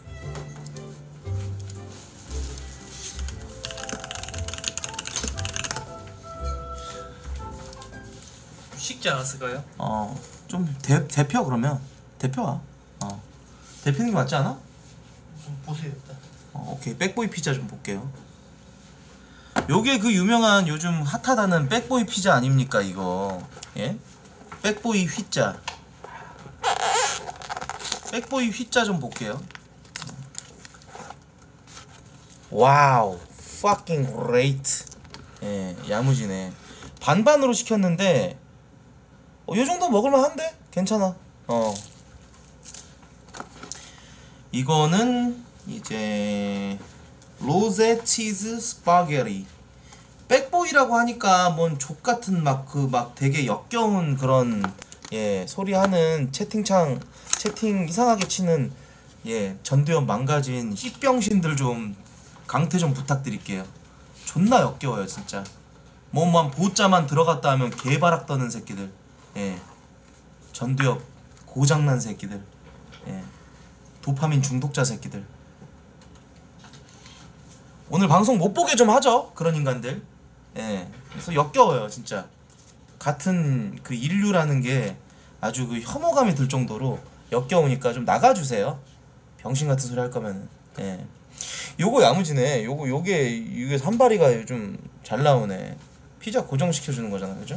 쉽지 않았을까요? 좀 대표 그러면 대표야. 대표는 게 맞지 않아? 좀 보세요 일단. 오케이. 백보이 피자 좀 볼게요. 요게 그 유명한 요즘 핫하다는 백보이 피자 아닙니까 이거? 예? 백보이 휘자. 백보이 휘자 좀 볼게요. 와우, fucking great. 예, 야무지네. 반반으로 시켰는데 요 정도 먹을만한데? 괜찮아. 이거는 이제 로제 치즈 스파게티. 백보이라고 하니까 뭔 족같은 막 되게 역겨운 그런 소리하는 채팅 이상하게 치는 전두엽 망가진 씨병신들 좀 강퇴 좀 부탁드릴게요. 존나 역겨워요 진짜. 뭐만 보자만 들어갔다 하면 개바락 떠는 새끼들. 전두엽 고장난 새끼들. 도파민 중독자 새끼들. 오늘 방송 못 보게 좀 하죠 그런 인간들. 그래서 역겨워요 진짜. 같은 그 인류라는 게 아주 그 혐오감이 들 정도로 역겨우니까 좀 나가주세요. 병신 같은 소리 할 거면은. 요거 야무지네. 이게 산발이가 요즘 잘 나오네. 피자 고정시켜주는 거잖아, 그죠?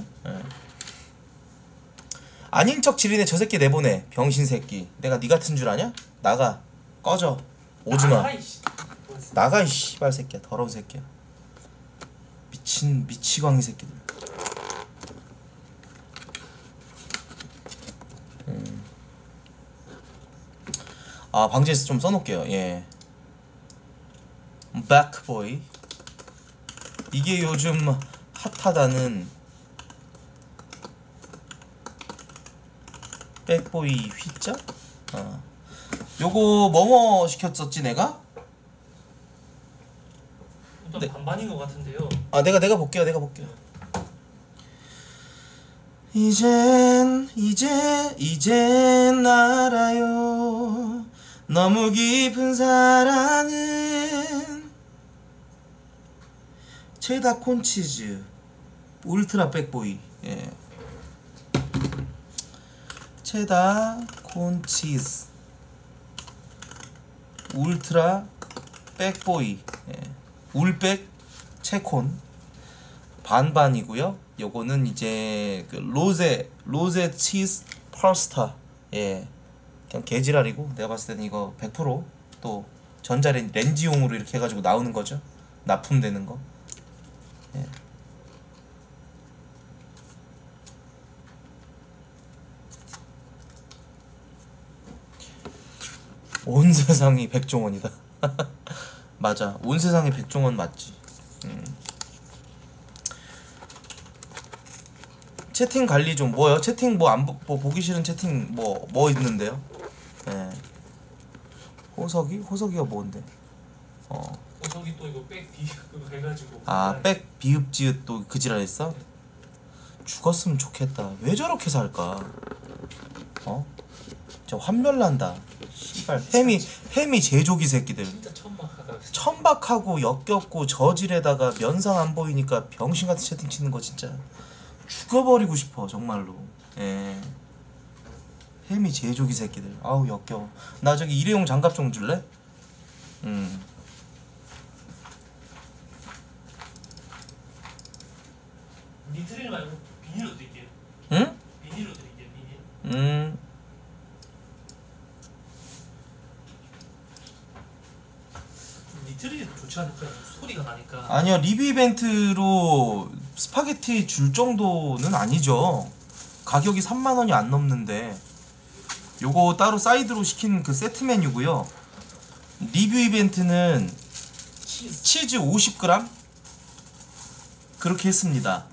아닌 척 지르네. 저 새끼 내보내. 병신 새끼. 내가 니 같은 줄 아냐? 나가. 꺼져. 오지마. 나가 이 씨발 새끼야. 더러운 새끼야. 미치광이 새끼들. 방지에서 좀 써놓을게요. 백보이. 이게 요즘 핫하다는 백보이 휘자? 요거 뭐뭐 시켰었지 내가? 일단 네. 반반인 것 같은데요. 내가 볼게요. 이젠 알아요. 너무 깊은 사랑은 체다 콘치즈 울트라 백보이. 체다 콘치즈 울트라 백보이. 울백 체콘 반반이고요. 요거는 이제 그 로제 치즈 파스타. 그냥 개지랄이고 내가 봤을 때는 이거 100% 전자레인지용으로 이렇게 해가지고 나오는 거죠. 납품되는 거. 온 세상이 백종원이다. 맞아. 온 세상이 백종원 맞지. 채팅 관리 좀 뭐요? 채팅 뭐 보기 싫은 채팅 뭐 있는데요? 호석이가 뭔데? 호석이 또 이거 백 그거 해가지고. 백 비읍지읒 또 그 지랄 했어? 죽었으면 좋겠다. 왜 저렇게 살까? 진짜 환멸난다. 씨발 햄이 제조기 새끼들. 진짜 천박하다. 천박하고 역겹고 저질에다가 면상 안 보이니까 병신같은 채팅 치는 거 진짜 죽어버리고 싶어 정말로. 햄이 제조기 새끼들. 아우 역겨워. 나 저기 일회용 장갑 좀 줄래? 니트릴 말고 비닐로 드릴게요. 응? 비닐로 드릴게요. 비닐. 리틀이 좋지 않을까요? 소리가 나니까. 아니요, 리뷰 이벤트로 스파게티 줄 정도는 아니죠. 가격이 3만원이 안 넘는데 요거 따로 사이드로 시킨 그 세트 메뉴고요. 리뷰 이벤트는 치즈 50g? 그렇게 했습니다.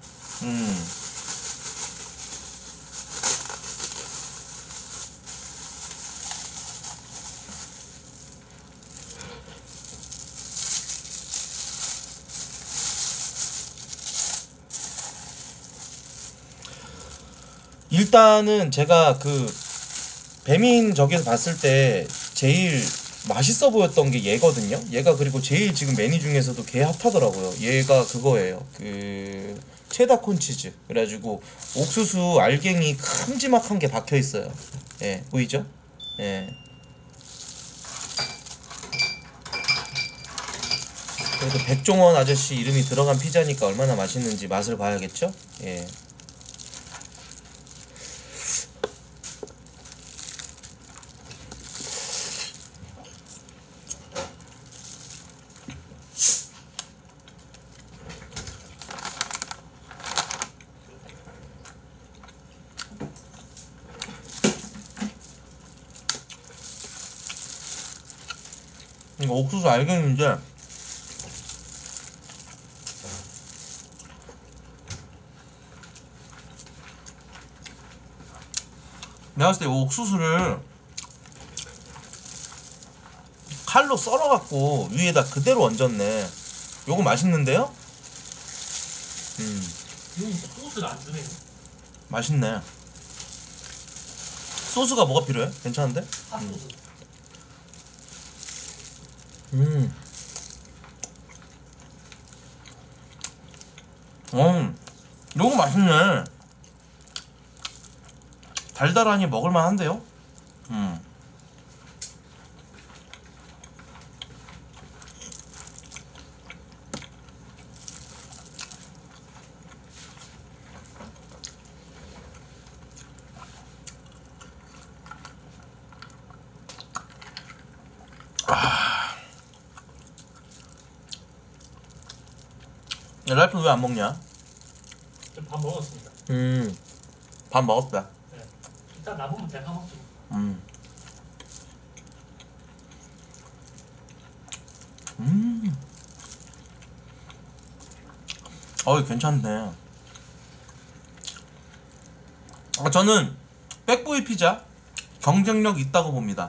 일단은 제가 그 배민 저기서 봤을 때 제일 맛있어 보였던 게 얘거든요. 얘가 그리고 제일 지금 메뉴 중에서도 개 핫하더라고요. 얘가 그거예요. 그 체다 콘치즈. 그래가지고 옥수수 알갱이 큼지막한 게 박혀 있어요. 예, 보이죠? 예. 그래도 백종원 아저씨 이름이 들어간 피자니까 얼마나 맛있는지 맛을 봐야겠죠? 예. 이거 옥수수 알갱이인데 내가 봤을 때 옥수수를 칼로 썰어갖고 위에다 그대로 얹었네. 요거 맛있는데요? 이건 소스를 안 주네요. 맛있네. 소스가 뭐가 필요해? 괜찮은데? 핫소스. 요거 맛있네. 달달하니 먹을만 한데요? 야, 라이프는 왜 안 먹냐? 밥 먹었습니다. 밥 먹었다. 네. 일단 남으면 대파 먹죠. 괜찮네. 저는 백보이 피자 경쟁력 있다고 봅니다.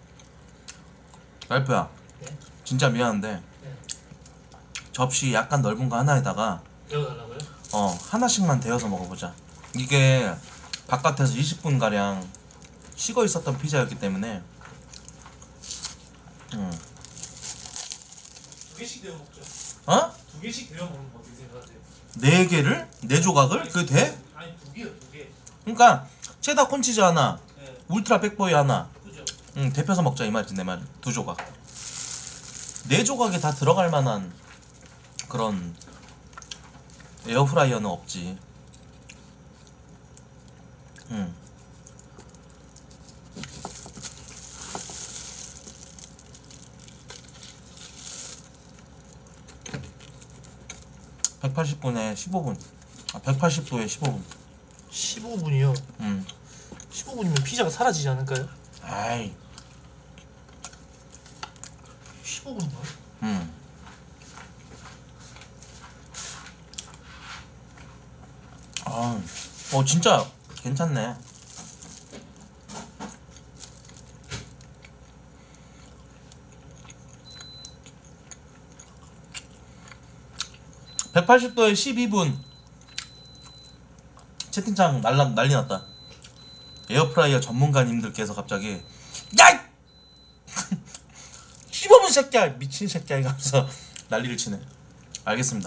라이프야, 네? 진짜 미안한데 네. 접시 약간 넓은 거 하나에다가 데워달라고요? 하나씩만 데워서 먹어보자. 이게 바깥에서 20분 가량 식어 있었던 피자였기 때문에. 두 개씩 데워 먹죠. 어? 두 개씩 데워 먹는 거 어떻게 생각하세요? 4개를? 4조각을? 그게 돼? 아니 두 개요, 두 개. 그러니까 체다 콘치즈 하나, 네. 울트라 백보이 하나. 그죠? 데펴서 먹자 이 말이지, 내 말. 2조각. 4조각이 다 들어갈 만한 그런 에어프라이어는 없지. 180분에 15분. 180도에 15분. 15분이요. 15분이면 피자가 사라지지 않을까요? 아이. 15분이요? 진짜 괜찮네. (180도에) 12분. 채팅창 난리 났다. 에어프라이어 전문가님들께서 갑자기 야! 15분 새끼야! 미친 새끼야! 이러면서 난리를 치네. 알겠습니다.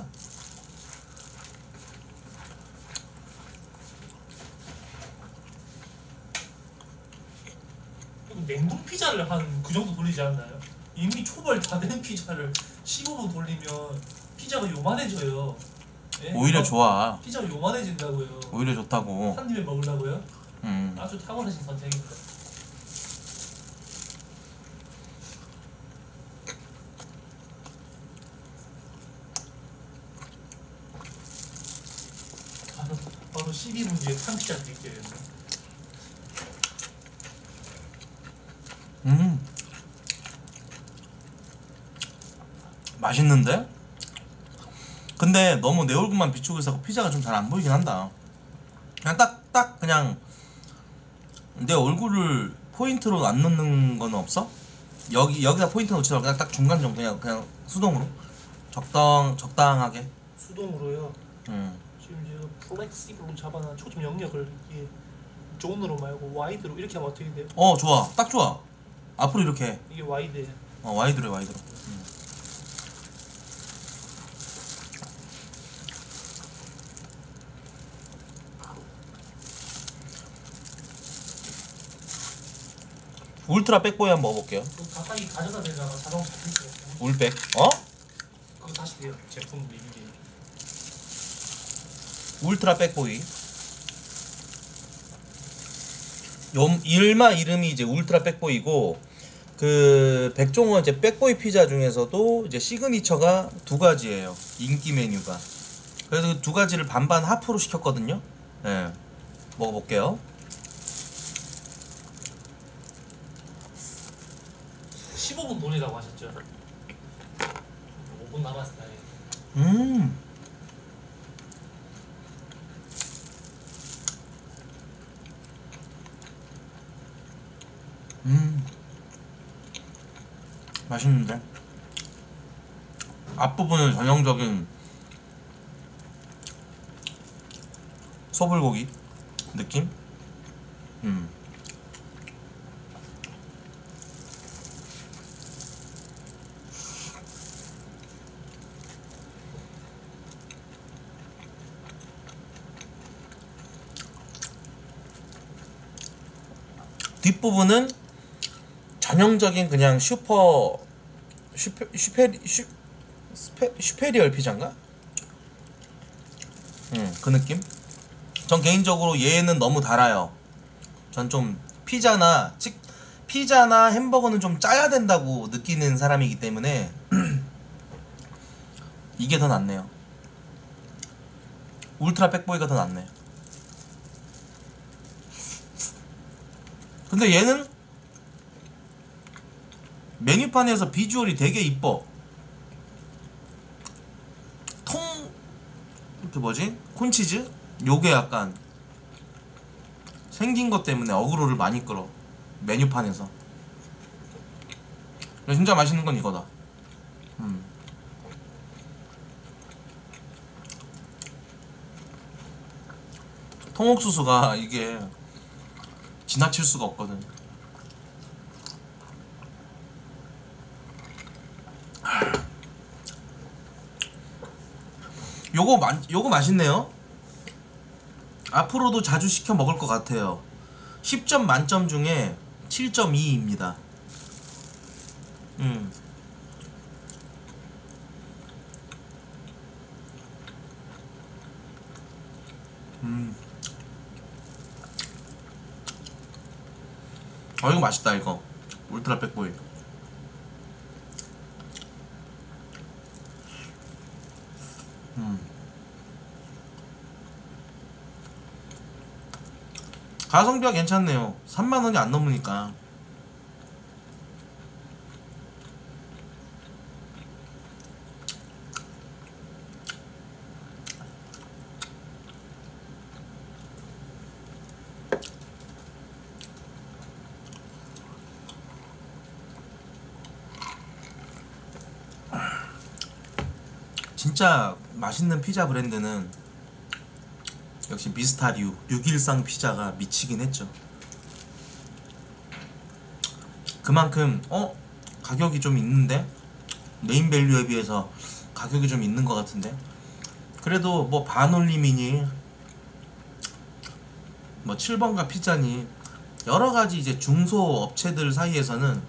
냉동 피자를 한 그 정도 돌리지 않나요? 이미 초벌 다 된 피자를 15분 돌리면 피자가 요만해져요. 예? 오히려 좋아. 피자가 요만해진다고요. 오히려 좋다고. 한 입에 먹으려고요? 아주 탁월하신 선택입니다. 12분째 한 피자 드릴게요. 맛있는데? 근데 너무 내 얼굴만 비추고 있어서 피자가 좀 잘 안 보이긴 한다. 그냥 딱 그냥 내 얼굴을 포인트로 안 넣는 건 없어? 여기다 포인트 놓지 말고 그냥 딱 중간 정도 그냥 수동으로 적당하게. 수동으로요. 지금 제가 플렉시블로 잡아놔. 초점 영역을 이게 존으로 말고 와이드로 이렇게 하면 어떻게 돼요? 좋아. 딱 좋아. 앞으로 이렇게 해. 이게 와이드예요. 와이드로 해. 울트라 백보이 한번 먹어볼게요. 그럼 가까이 가져다 대다가 자동 잡힐 거예요. 울백. 그거 다시 돼요. 제품 리뷰. 울트라 백보이. 일마 이름이 이제 울트라 백보이고, 그 백종원 이제 백보이 피자 중에서도 이제 시그니처가 두 가지예요. 인기 메뉴가. 그래서 그 두 가지를 반반 하프로 시켰거든요. 예. 먹어볼게요. 15분 논이라고 하셨죠? 5분 남았어요. 맛있는데? 앞부분은 전형적인 소불고기 느낌? 뒷부분은 전형적인 그냥 슈페리얼 피자인가? 그 느낌? 전 개인적으로 얘는 너무 달아요. 전 좀 피자나 햄버거는 좀 짜야 된다고 느끼는 사람이기 때문에 이게 더 낫네요. 울트라 백보이가 더 낫네. 근데 얘는 메뉴판에서 비주얼이 되게 이뻐. 이렇게 뭐지? 콘치즈? 요게 약간 생긴 것 때문에 어그로를 많이 끌어. 메뉴판에서. 진짜 맛있는 건 이거다. 통옥수수가 이게 지나칠 수가 없거든. 요거 맛있네요. 앞으로도 자주 시켜 먹을 것 같아요. 10점 만점 중에 7.2입니다. 이거 맛있다. 이거 울트라 백보이. 가성비가 괜찮네요. 3만원이 안 넘으니까. 진짜 맛있는 피자 브랜드는 역시 미스타류 613 피자가 미치긴 했죠. 그만큼 가격이 좀 있는데, 메인 밸류에 비해서 가격이 좀 있는 것 같은데, 그래도 뭐 반올림이니 뭐 7번가 피자니 여러가지 이제 중소 업체들 사이에서는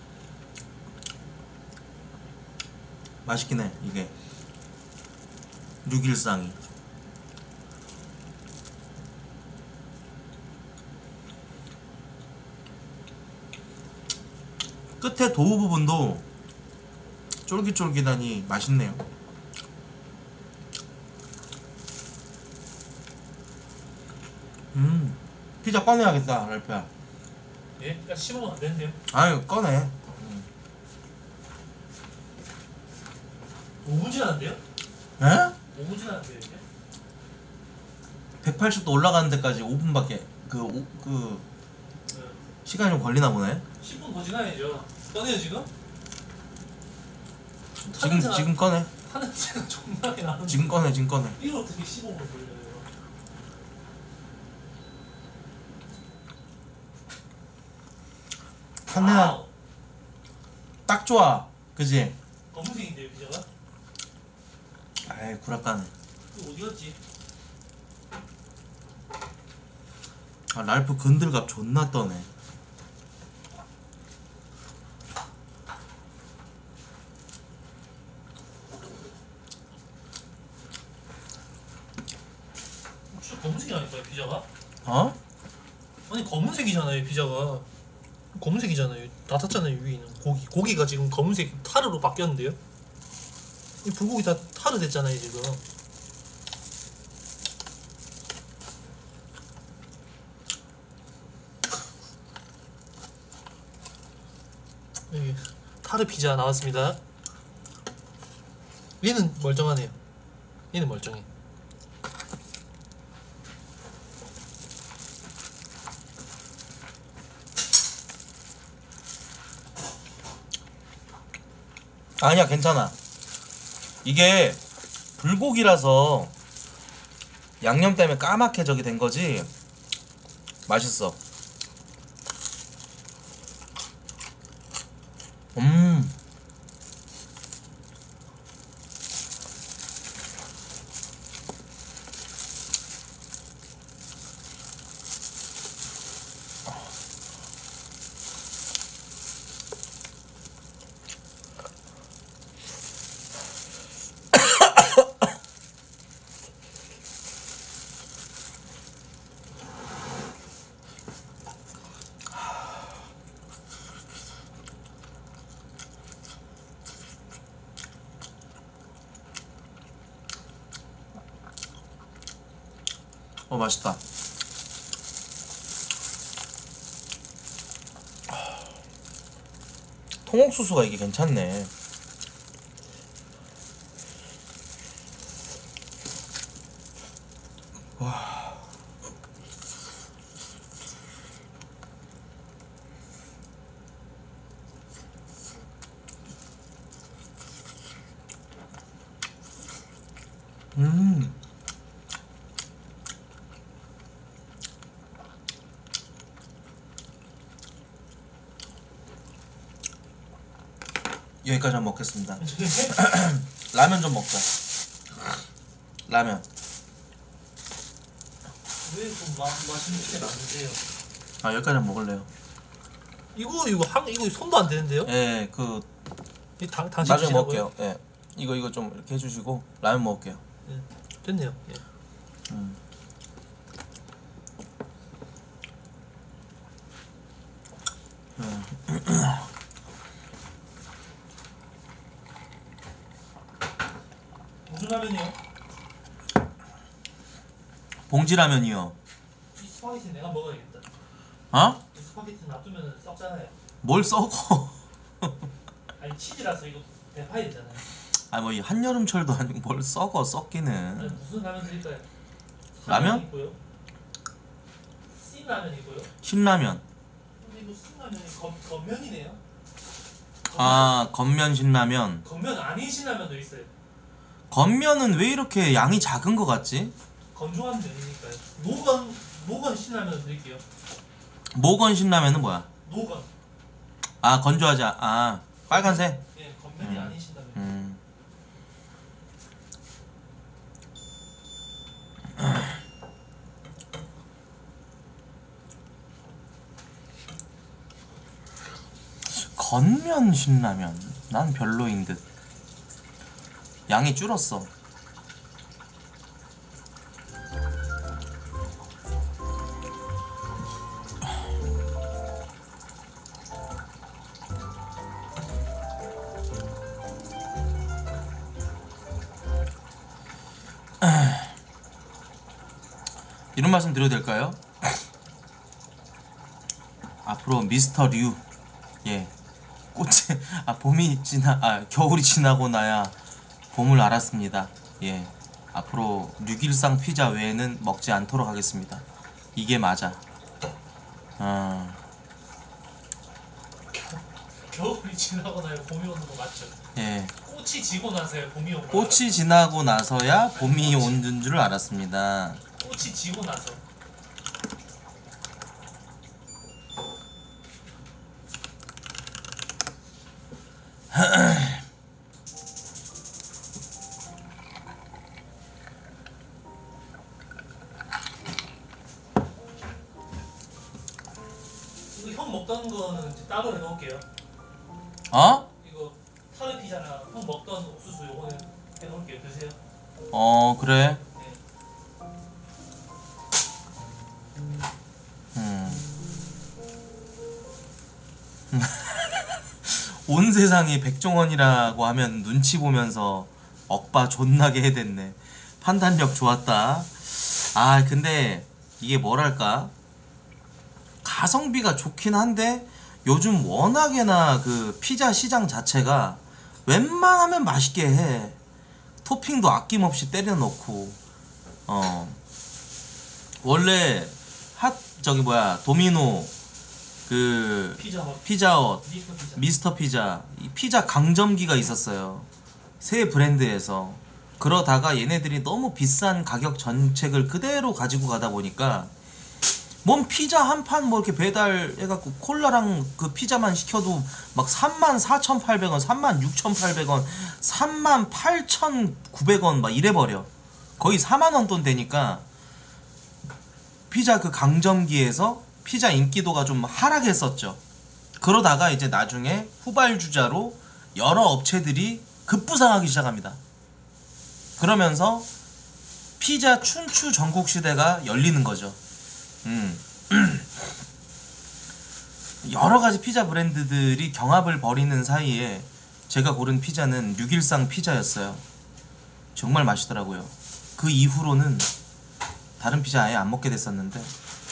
맛있긴 해. 이게 613이 끝에 도우 부분도 쫄깃쫄깃하니 맛있네요. 피자 꺼내야겠다 랄프야. 예? 그러니까 15분 안 되는데요? 아유 꺼내. 5분 지났는데요? 에? 5분 지났는데요 이게? 180도 올라가는 데까지 5분밖에 시간이 좀 걸리나 보네. 10분 더 지나야죠. 꺼내요 지금? 지금 꺼내. 타는 냄새가 존나게 나는데 지금 꺼내. 이걸 어떻게 15분 걸려요? 탄내나 와우. 딱 좋아. 그지? 검은색인데요 피자가? 아이 구락가네. 이거 어디 갔지? 아 랄프 근들갑 존나 떠네. 진짜 검은색이 아닐까요 피자가? 어? 아니 검은색이잖아요 피자가. 검은색이잖아요. 다 탔잖아요 위에 있는 고기가 지금 검은색 타르로 바뀌었는데요? 이 불고기 다 타르 됐잖아요 지금. 여기 타르 피자 나왔습니다. 얘는 멀쩡하네요. 얘는 멀쩡해. 아니야 괜찮아. 이게 불고기라서 양념 때문에 까맣게 저기 된 거지. 맛있어. 맛있다. 통옥수수가 이게 괜찮네. 와. 여기까지 한번 먹겠습니다. 라면 좀 먹자. 라면. 왜 좀 맛있는 게 나는데요? 아 여기까지 한번 먹을래요. 이거 손도 안 되는데요? 예, 그 당신 나중에 드시라고요? 먹을게요. 예, 이거 좀 이렇게 해주시고 라면 먹을게요. 예, 됐네요. 예. 무슨 라면이요? 봉지라면이요. 이 스파게티 내가 먹어야겠다. 어? 이 스파게티 놔두면 썩잖아요. 뭘 썩어? 아니 치즈라서 이거 대파야 되잖아요. 아니 뭐 이 한여름철도 아니고 뭘 썩어 아니 썩기는. 무슨 라면 드릴까요? 라면? 있고요. 찐 라면 있고요. 신라면. 근데 이거 신라면이 겉면이네요. 아 겉면 신라면. 겉면 아닌 신라면도 있어요. 겉면은 왜 이렇게 양이 작은 거 같지? 건조한 면이니까요. 노건 신라면 드릴게요. 모건 신라면은 뭐야? 노건. 아 건조하지 빨간색. 예, 겉면이 아닌 신라면. 겉면 신라면 난 별로인 듯. 양이 줄었어. 이런 말씀 드려도 될까요? 앞으로 미스터 류, 예, 겨울이 지나고 나야 봄을 알았습니다. 예, 앞으로 6일상 피자 외에는 먹지 않도록 하겠습니다. 이게 맞아. 겨울이 지나고 나야 봄이 오는 거 맞죠? 예, 꽃이 지고 나서야 봄이 오는 거. 꽃이 지나고 나서야 봄이 오는 줄 알았습니다. 꽃이 지고 나서. 이거 형 먹던 거는 이제 따로 해놓을게요. 어? 이거 타르 피자랑 형 먹던 옥수수 요거는 해놓을게요. 드세요. 그래. 온 세상이 백종원이라고 하면 눈치 보면서 억바 존나게 해댔네. 판단력 좋았다. 아 근데 이게 뭐랄까, 가성비가 좋긴 한데 요즘 워낙에나 그 피자 시장 자체가 웬만하면 맛있게 해. 토핑도 아낌없이 때려넣고. 원래 도미노 그 피자헛 미스터 피자, 이 피자 강점기가 있었어요, 새 브랜드에서. 그러다가 얘네들이 너무 비싼 가격 정책을 그대로 가지고 가다 보니까 뭔 피자 한 판 뭐 이렇게 배달해갖고 콜라랑 그 피자만 시켜도 막 34,800원, 36,800원, 38,900원 막 이래버려. 거의 4만원 돈 되니까 피자 그 강점기에서 피자 인기도가 좀 하락했었죠. 그러다가 이제 나중에 후발주자로 여러 업체들이 급부상하기 시작합니다. 그러면서 피자 춘추 전국 시대가 열리는 거죠. 여러 가지 피자 브랜드들이 경합을 벌이는 사이에 제가 고른 피자는 6일상 피자였어요. 정말 맛있더라고요. 그 이후로는 다른 피자 아예 안 먹게 됐었는데,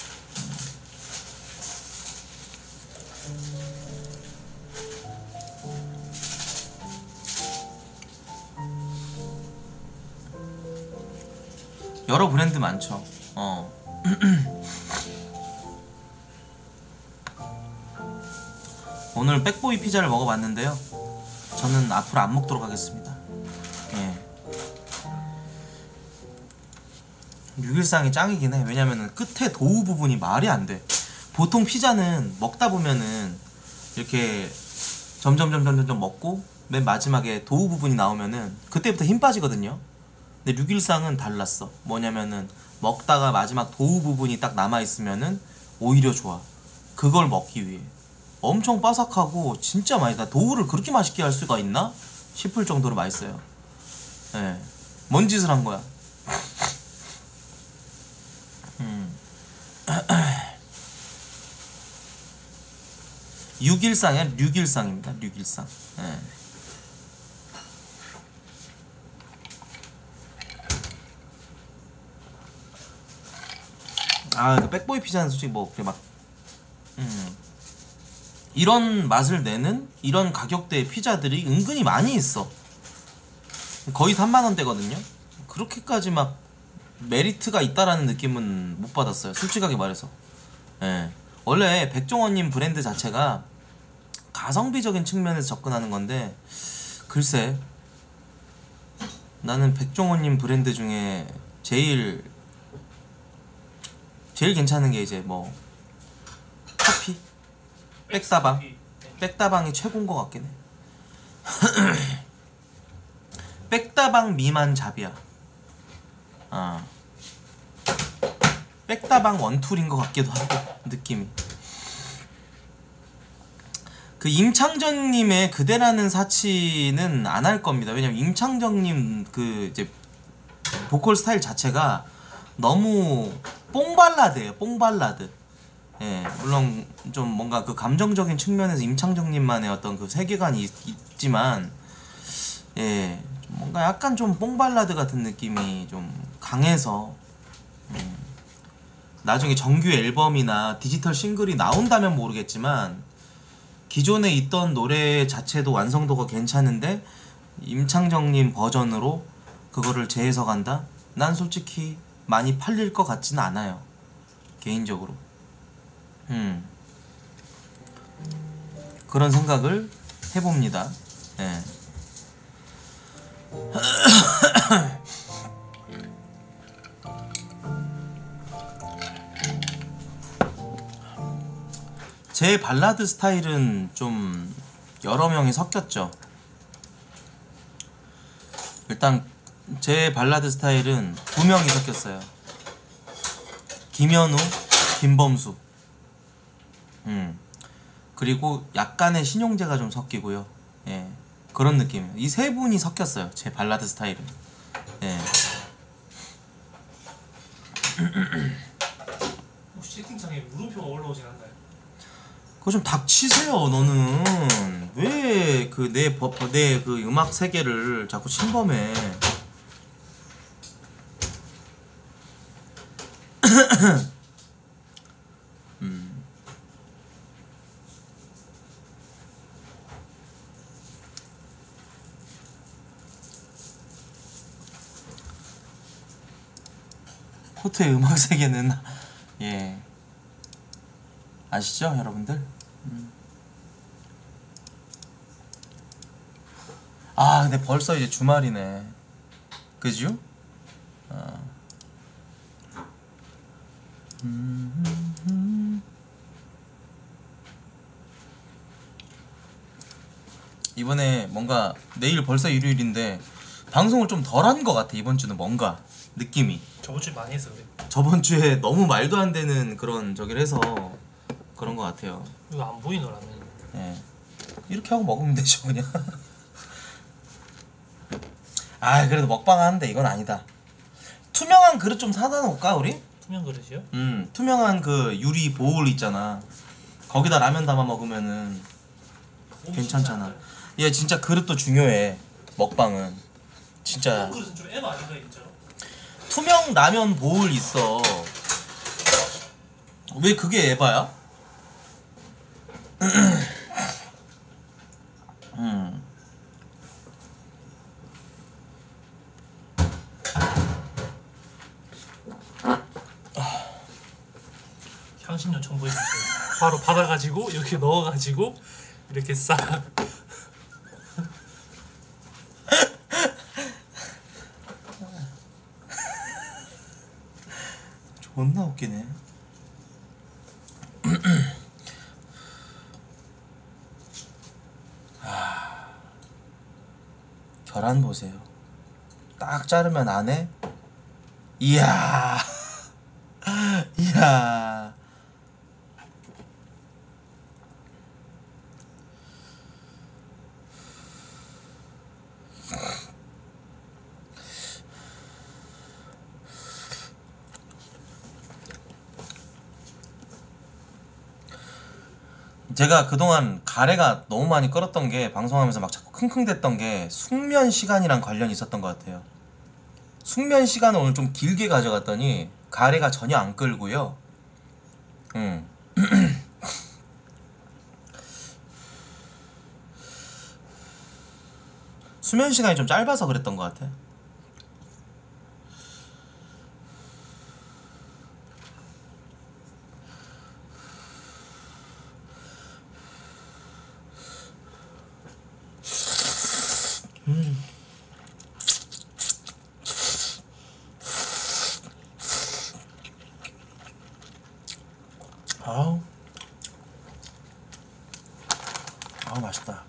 여러 브랜드 많죠. 오늘 백보이 피자를 먹어봤는데요, 저는 앞으로 안 먹도록 하겠습니다. 예. 6일상이 짱이긴 해. 왜냐면은 끝에 도우 부분이 말이 안 돼. 보통 피자는 먹다 보면은 이렇게 점점 먹고 맨 마지막에 도우 부분이 나오면은 그때부터 힘 빠지거든요. 근데 6일상은 달랐어. 뭐냐면은 먹다가 마지막 도우 부분이 딱 남아있으면은 오히려 좋아. 그걸 먹기 위해. 엄청 바삭하고 진짜 맛있다. 도우를 그렇게 맛있게 할 수가 있나? 싶을 정도로 맛있어요. 예. 뭔 짓을 한 거야? 6일상이야. 6일상입니다. 6일상. 예. 그 백보이 피자는 솔직히 뭐 그렇게 막 이런 맛을 내는 이런 가격대의 피자들이 은근히 많이 있어. 거의 3만원대거든요 그렇게까지 막 메리트가 있다라는 느낌은 못 받았어요, 솔직하게 말해서. 예. 원래 백종원님 브랜드 자체가 가성비적인 측면에서 접근하는 건데, 글쎄 나는 백종원님 브랜드 중에 제일 괜찮은 게 이제 뭐 커피? 백다방이 최고인 것 같긴 해. 백다방 미만 잡이야. 백다방 원툴인 것 같기도 하고, 느낌이. 그 임창정님의 그대라는 사치는 안 할 겁니다. 왜냐면 임창정님 그 이제 보컬 스타일 자체가 너무 뽕발라드예요. 뽕발라드. 예, 물론 좀 뭔가 그 감정적인 측면에서 임창정님만의 어떤 그 세계관이 있지만, 예, 뭔가 약간 좀 뽕발라드 같은 느낌이 좀 강해서 나중에 정규 앨범이나 디지털 싱글이 나온다면 모르겠지만 기존에 있던 노래 자체도 완성도가 괜찮은데 임창정님 버전으로 그거를 재해석한다? 난 솔직히 많이 팔릴 것 같지는 않아요, 개인적으로. 그런 생각을 해봅니다. 네. 제 발라드 스타일은 좀 여러 명이 섞였죠. 일단 제 발라드 스타일은 두 명이 섞였어요. 김현우, 김범수. 그리고 약간의 신용재가 좀 섞이고요. 예, 그런 느낌이에요. 이 세 분이 섞였어요, 제 발라드 스타일은. 예. 혹시 채팅창에 물음표가 올라오진 않나요? 그거 좀 닥치세요, 너는. 왜 그 내 그 음악 세계를 자꾸 침범해. 코트의 음악 세계는 예, 아시죠, 여러분들? 아, 근데 벌써 이제 주말이네. 그죠? 이번에 뭔가 내일 벌써 일요일인데 방송을 좀 덜 한 것 같아. 이번 주는 뭔가 느낌이. 저번 주에 많이 해서 그래. 저번 주에 너무 말도 안 되는 그런 저기를 해서 그런 것 같아요. 이거 안 보이노라면. 예. 이렇게 하고 먹으면 되죠, 그냥. 아, 그래도 먹방 하는데 이건 아니다. 투명한 그릇 좀 사다 놓을까, 우리? 투명 그릇이요? 투명한 그 유리 보울 있잖아. 거기다 라면 담아 먹으면은 괜찮잖아. 얘 진짜 그릇도 중요해, 먹방은. 진짜. 투명 그릇은 좀 에바 아닌가, 진짜? 투명 라면 보울 있어. 왜 그게 에바야? 향신료 첨부해주세요. 바로 받아가지고 이렇게 넣어가지고 이렇게 싹. 존나 웃기네. 계란 보세요. 딱 자르면 안에 이야. 이야. 제가 그동안 가래가 너무 많이 끓었던 게, 방송하면서 막 자꾸 킁킁댔던 게 숙면 시간이랑 관련이 있었던 것 같아요. 숙면 시간을 오늘 좀 길게 가져갔더니 가래가 전혀 안 끓고요. 수면 시간이 좀 짧아서 그랬던 것 같아. 아우 맛있다.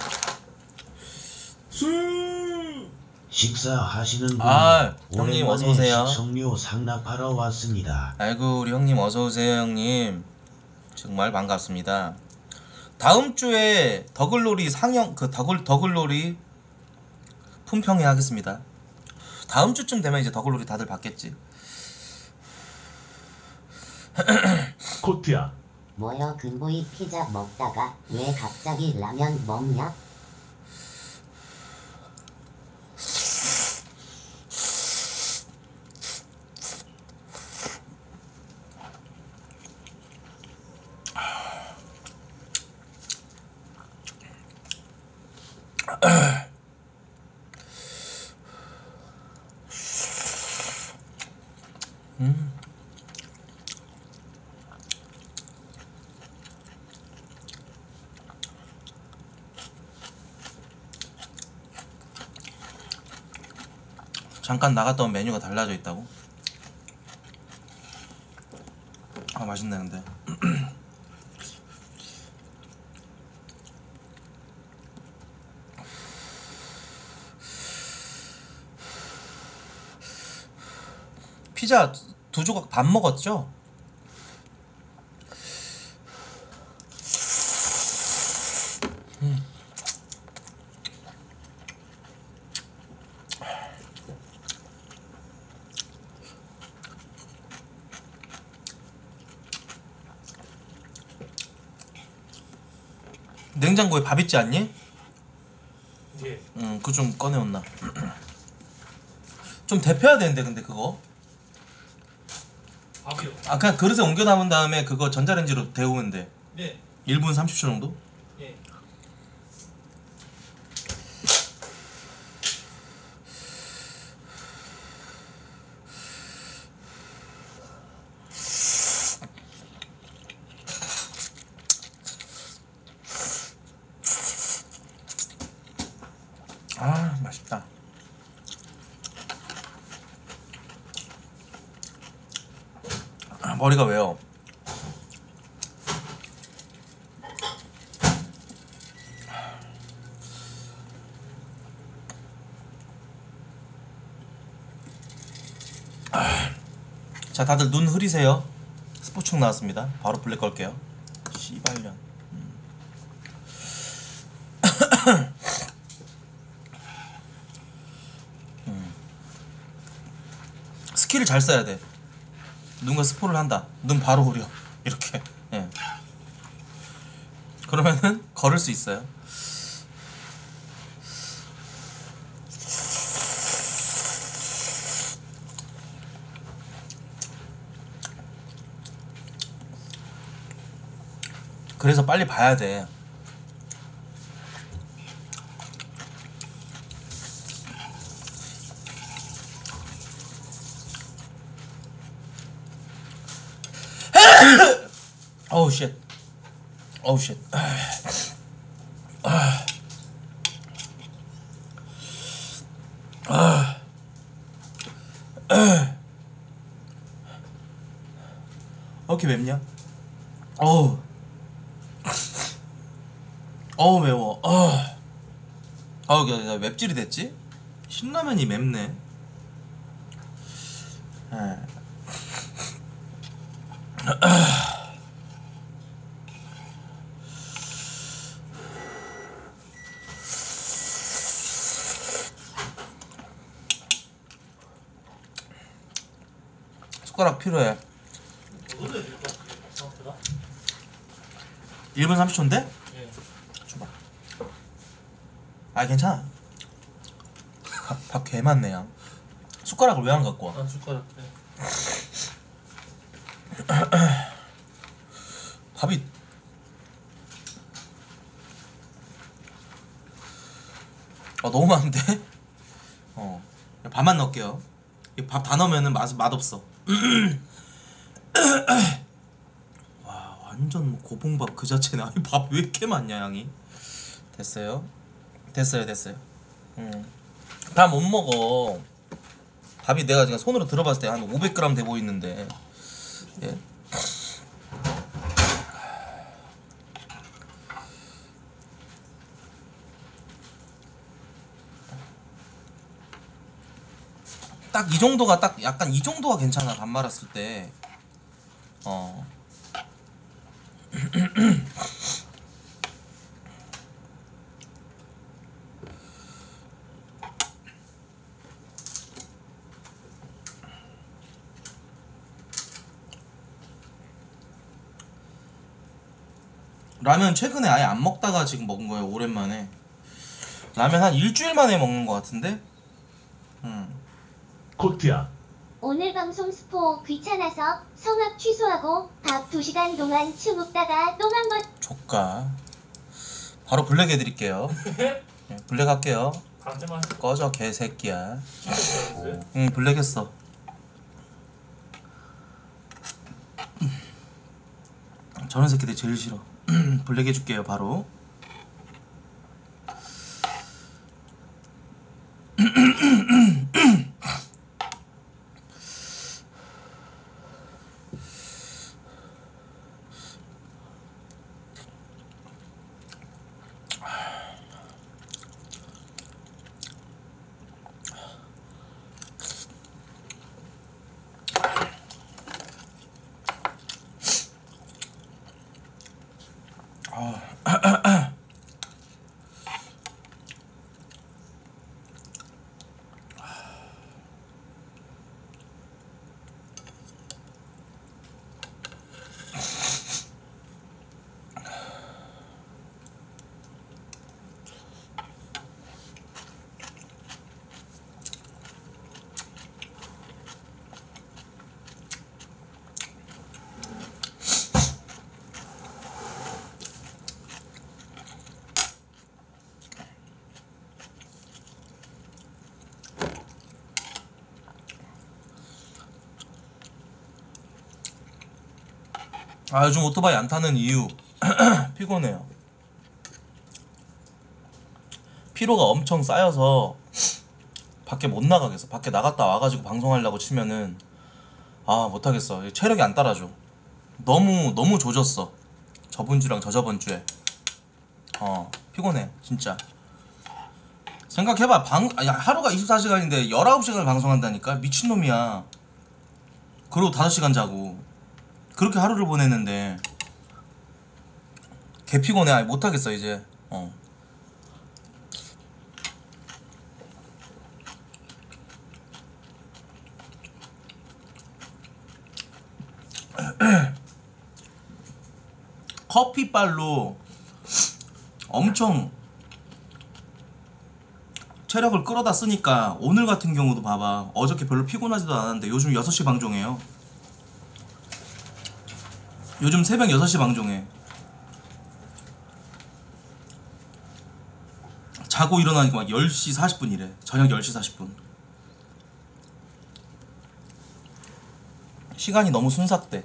식사하시는 분 형님 어서 오세요. 식성료 상납하러 왔습니다. 아이고, 우리 형님 어서 오세요, 형님. 정말 반갑습니다. 다음 주에 더글로리 상영, 그 더글로리 품평회 하겠습니다. 다음 주쯤 되면 이제 더글로리 다들 봤겠지. 코트야, 뭐여 금보이 피자 먹다가 왜 갑자기 라면 먹냐? 잠깐 나갔다 온 메뉴가 달라져 있다고? 아 맛있네 근데. 피자 2조각 반 먹었죠? 냉장고에 밥 있지 않니? 예. 그거 좀 꺼내온나. 좀 데펴야 되는데 근데 그거. 밥이요. 아 그냥 그릇에 옮겨 담은 다음에 그거 전자레인지로 데우면 돼. 네. 1분 30초 정도? 예. 아 맛있다. 아, 머리가 왜요? 자 다들 눈 흐리세요. 스포츠충 나왔습니다. 바로 블랙 걸게요. 씨발년. 스킬을 잘 써야 돼. 누군가 스포를 한다. 눈 바로 흐려. 이렇게. 예. 그러면은 걸을 수 있어요. 그래서 빨리 봐야 돼. 어우 쉣. 어우 쉣. 이렇게 맵냐? 어우. 어우 매워. 아우 야 맵찔이 됐지? 신라면이 맵네. 숟가락 필요해. 1분 30초인데? 예. 줘봐. 아 괜찮아. 밥 개 많네 양. 숟가락을 왜 안 갖고 와? 아 숟가락. 네. 밥이 너무 많은데? 밥만 넣을게요. 밥 다 넣으면은 맛없어. 와 완전 고봉밥 그 자체네. 아니 밥 왜 이렇게 많냐 양이. 됐어요. 다 못 먹어. 밥이 내가 지금 손으로 들어봤을 때 한 500g 돼 보이는데. 예. 딱 이 정도가 딱 약간 이 정도가 괜찮아. 밥 말았을 때. 라면 최근에 아예 안 먹다가 지금 먹은 거예요. 오랜만에. 라면 한 일주일 만에 먹는 거 같은데? 코트야. 오늘 방송 스포 귀찮아서 성악 취소하고 밥 2시간 동안 춤 먹다가 똥 한 번. 조까. 바로 블랙 해드릴게요. 네, 블랙 할게요. 반대만 꺼져 개새끼야. 했어요? 응 블랙 했어. 저런 새끼들 제일 싫어. 블랙 해줄게요 바로. 아 요즘 오토바이 안 타는 이유 피곤해요. 피로가 엄청 쌓여서 밖에 못 나가겠어. 밖에 나갔다 와가지고 방송하려고 치면은 아 못하겠어. 체력이 안 따라줘. 너무 조졌어. 저번 주랑 저저번 주에. 피곤해 진짜. 생각해봐. 야, 하루가 24시간인데 19시간을 방송한다니까. 미친놈이야. 그리고 5시간 자고 그렇게 하루를 보냈는데 개 피곤해. 아니 못하겠어 이제. 커피빨로 엄청 체력을 끌어다 쓰니까 오늘 같은 경우도 봐봐. 어저께 별로 피곤하지도 않았는데 요즘 6시 방종해요. 요즘 새벽 6시 방종해. 자고 일어나니까 막 10시 40분이래. 저녁 10시 40분. 시간이 너무 순삭돼.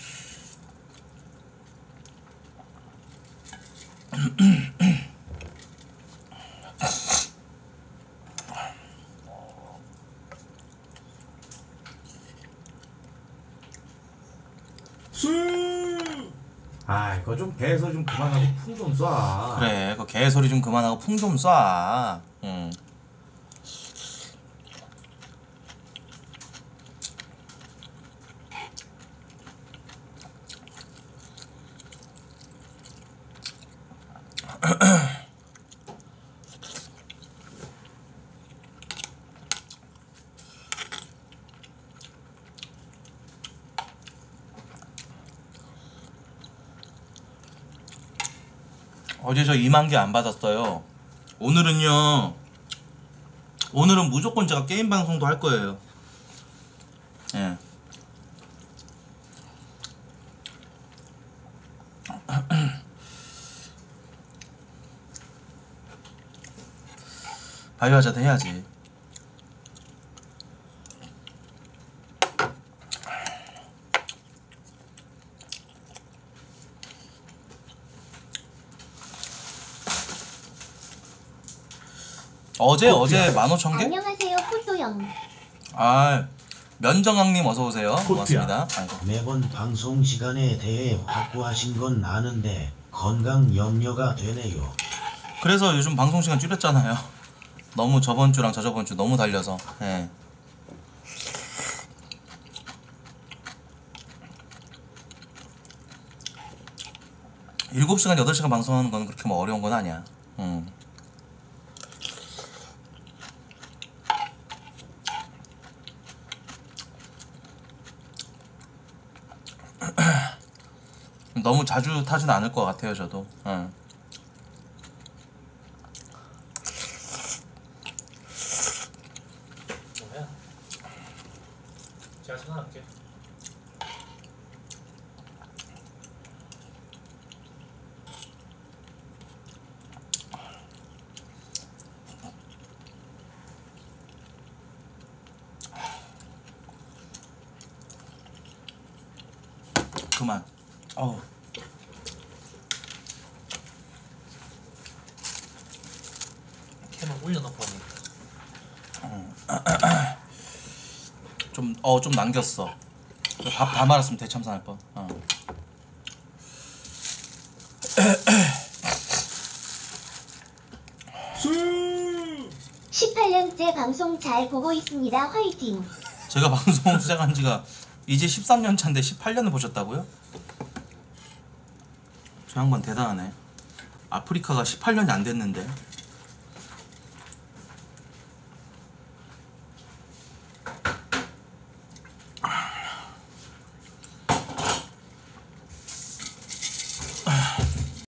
아 이거 좀 배에서 좀 그만하고 풍 좀 쏴. 그래 그 개소리 좀 그만하고 풍 좀 쏴. 어제 저 2만 개 안 받았어요. 오늘은요. 오늘은 무조건 제가 게임 방송도 할 거예요. 예. 바이오하자드 해야지. 어제 15,000개? 안녕하세요 포토영. 아 면정왕님 어서오세요. 고맙습니다. 아이고. 매번 방송 시간에 대해 확고하신 건 아는데 건강 염려가 되네요. 그래서 요즘 방송 시간 줄였잖아요. 너무 저번 주랑 저저번 주 너무 달려서. 예. 일곱 시간 8시간 방송하는 건 그렇게 뭐 어려운 건 아니야. 너무 자주 타진 않을 것 같아요 저도. 뭐야? 제가 전화할게. 어우. 캠을 올려놓고 하니까. 좀 남겼어. 밥 다 말았으면 대참사할 뻔. 18년째 방송 잘 보고 있습니다. 화이팅. 제가 방송 시작한 지가 이제 13년 차인데 18년을 보셨다고요? 저 양반 대단하네. 아프리카가 18년이 안 됐는데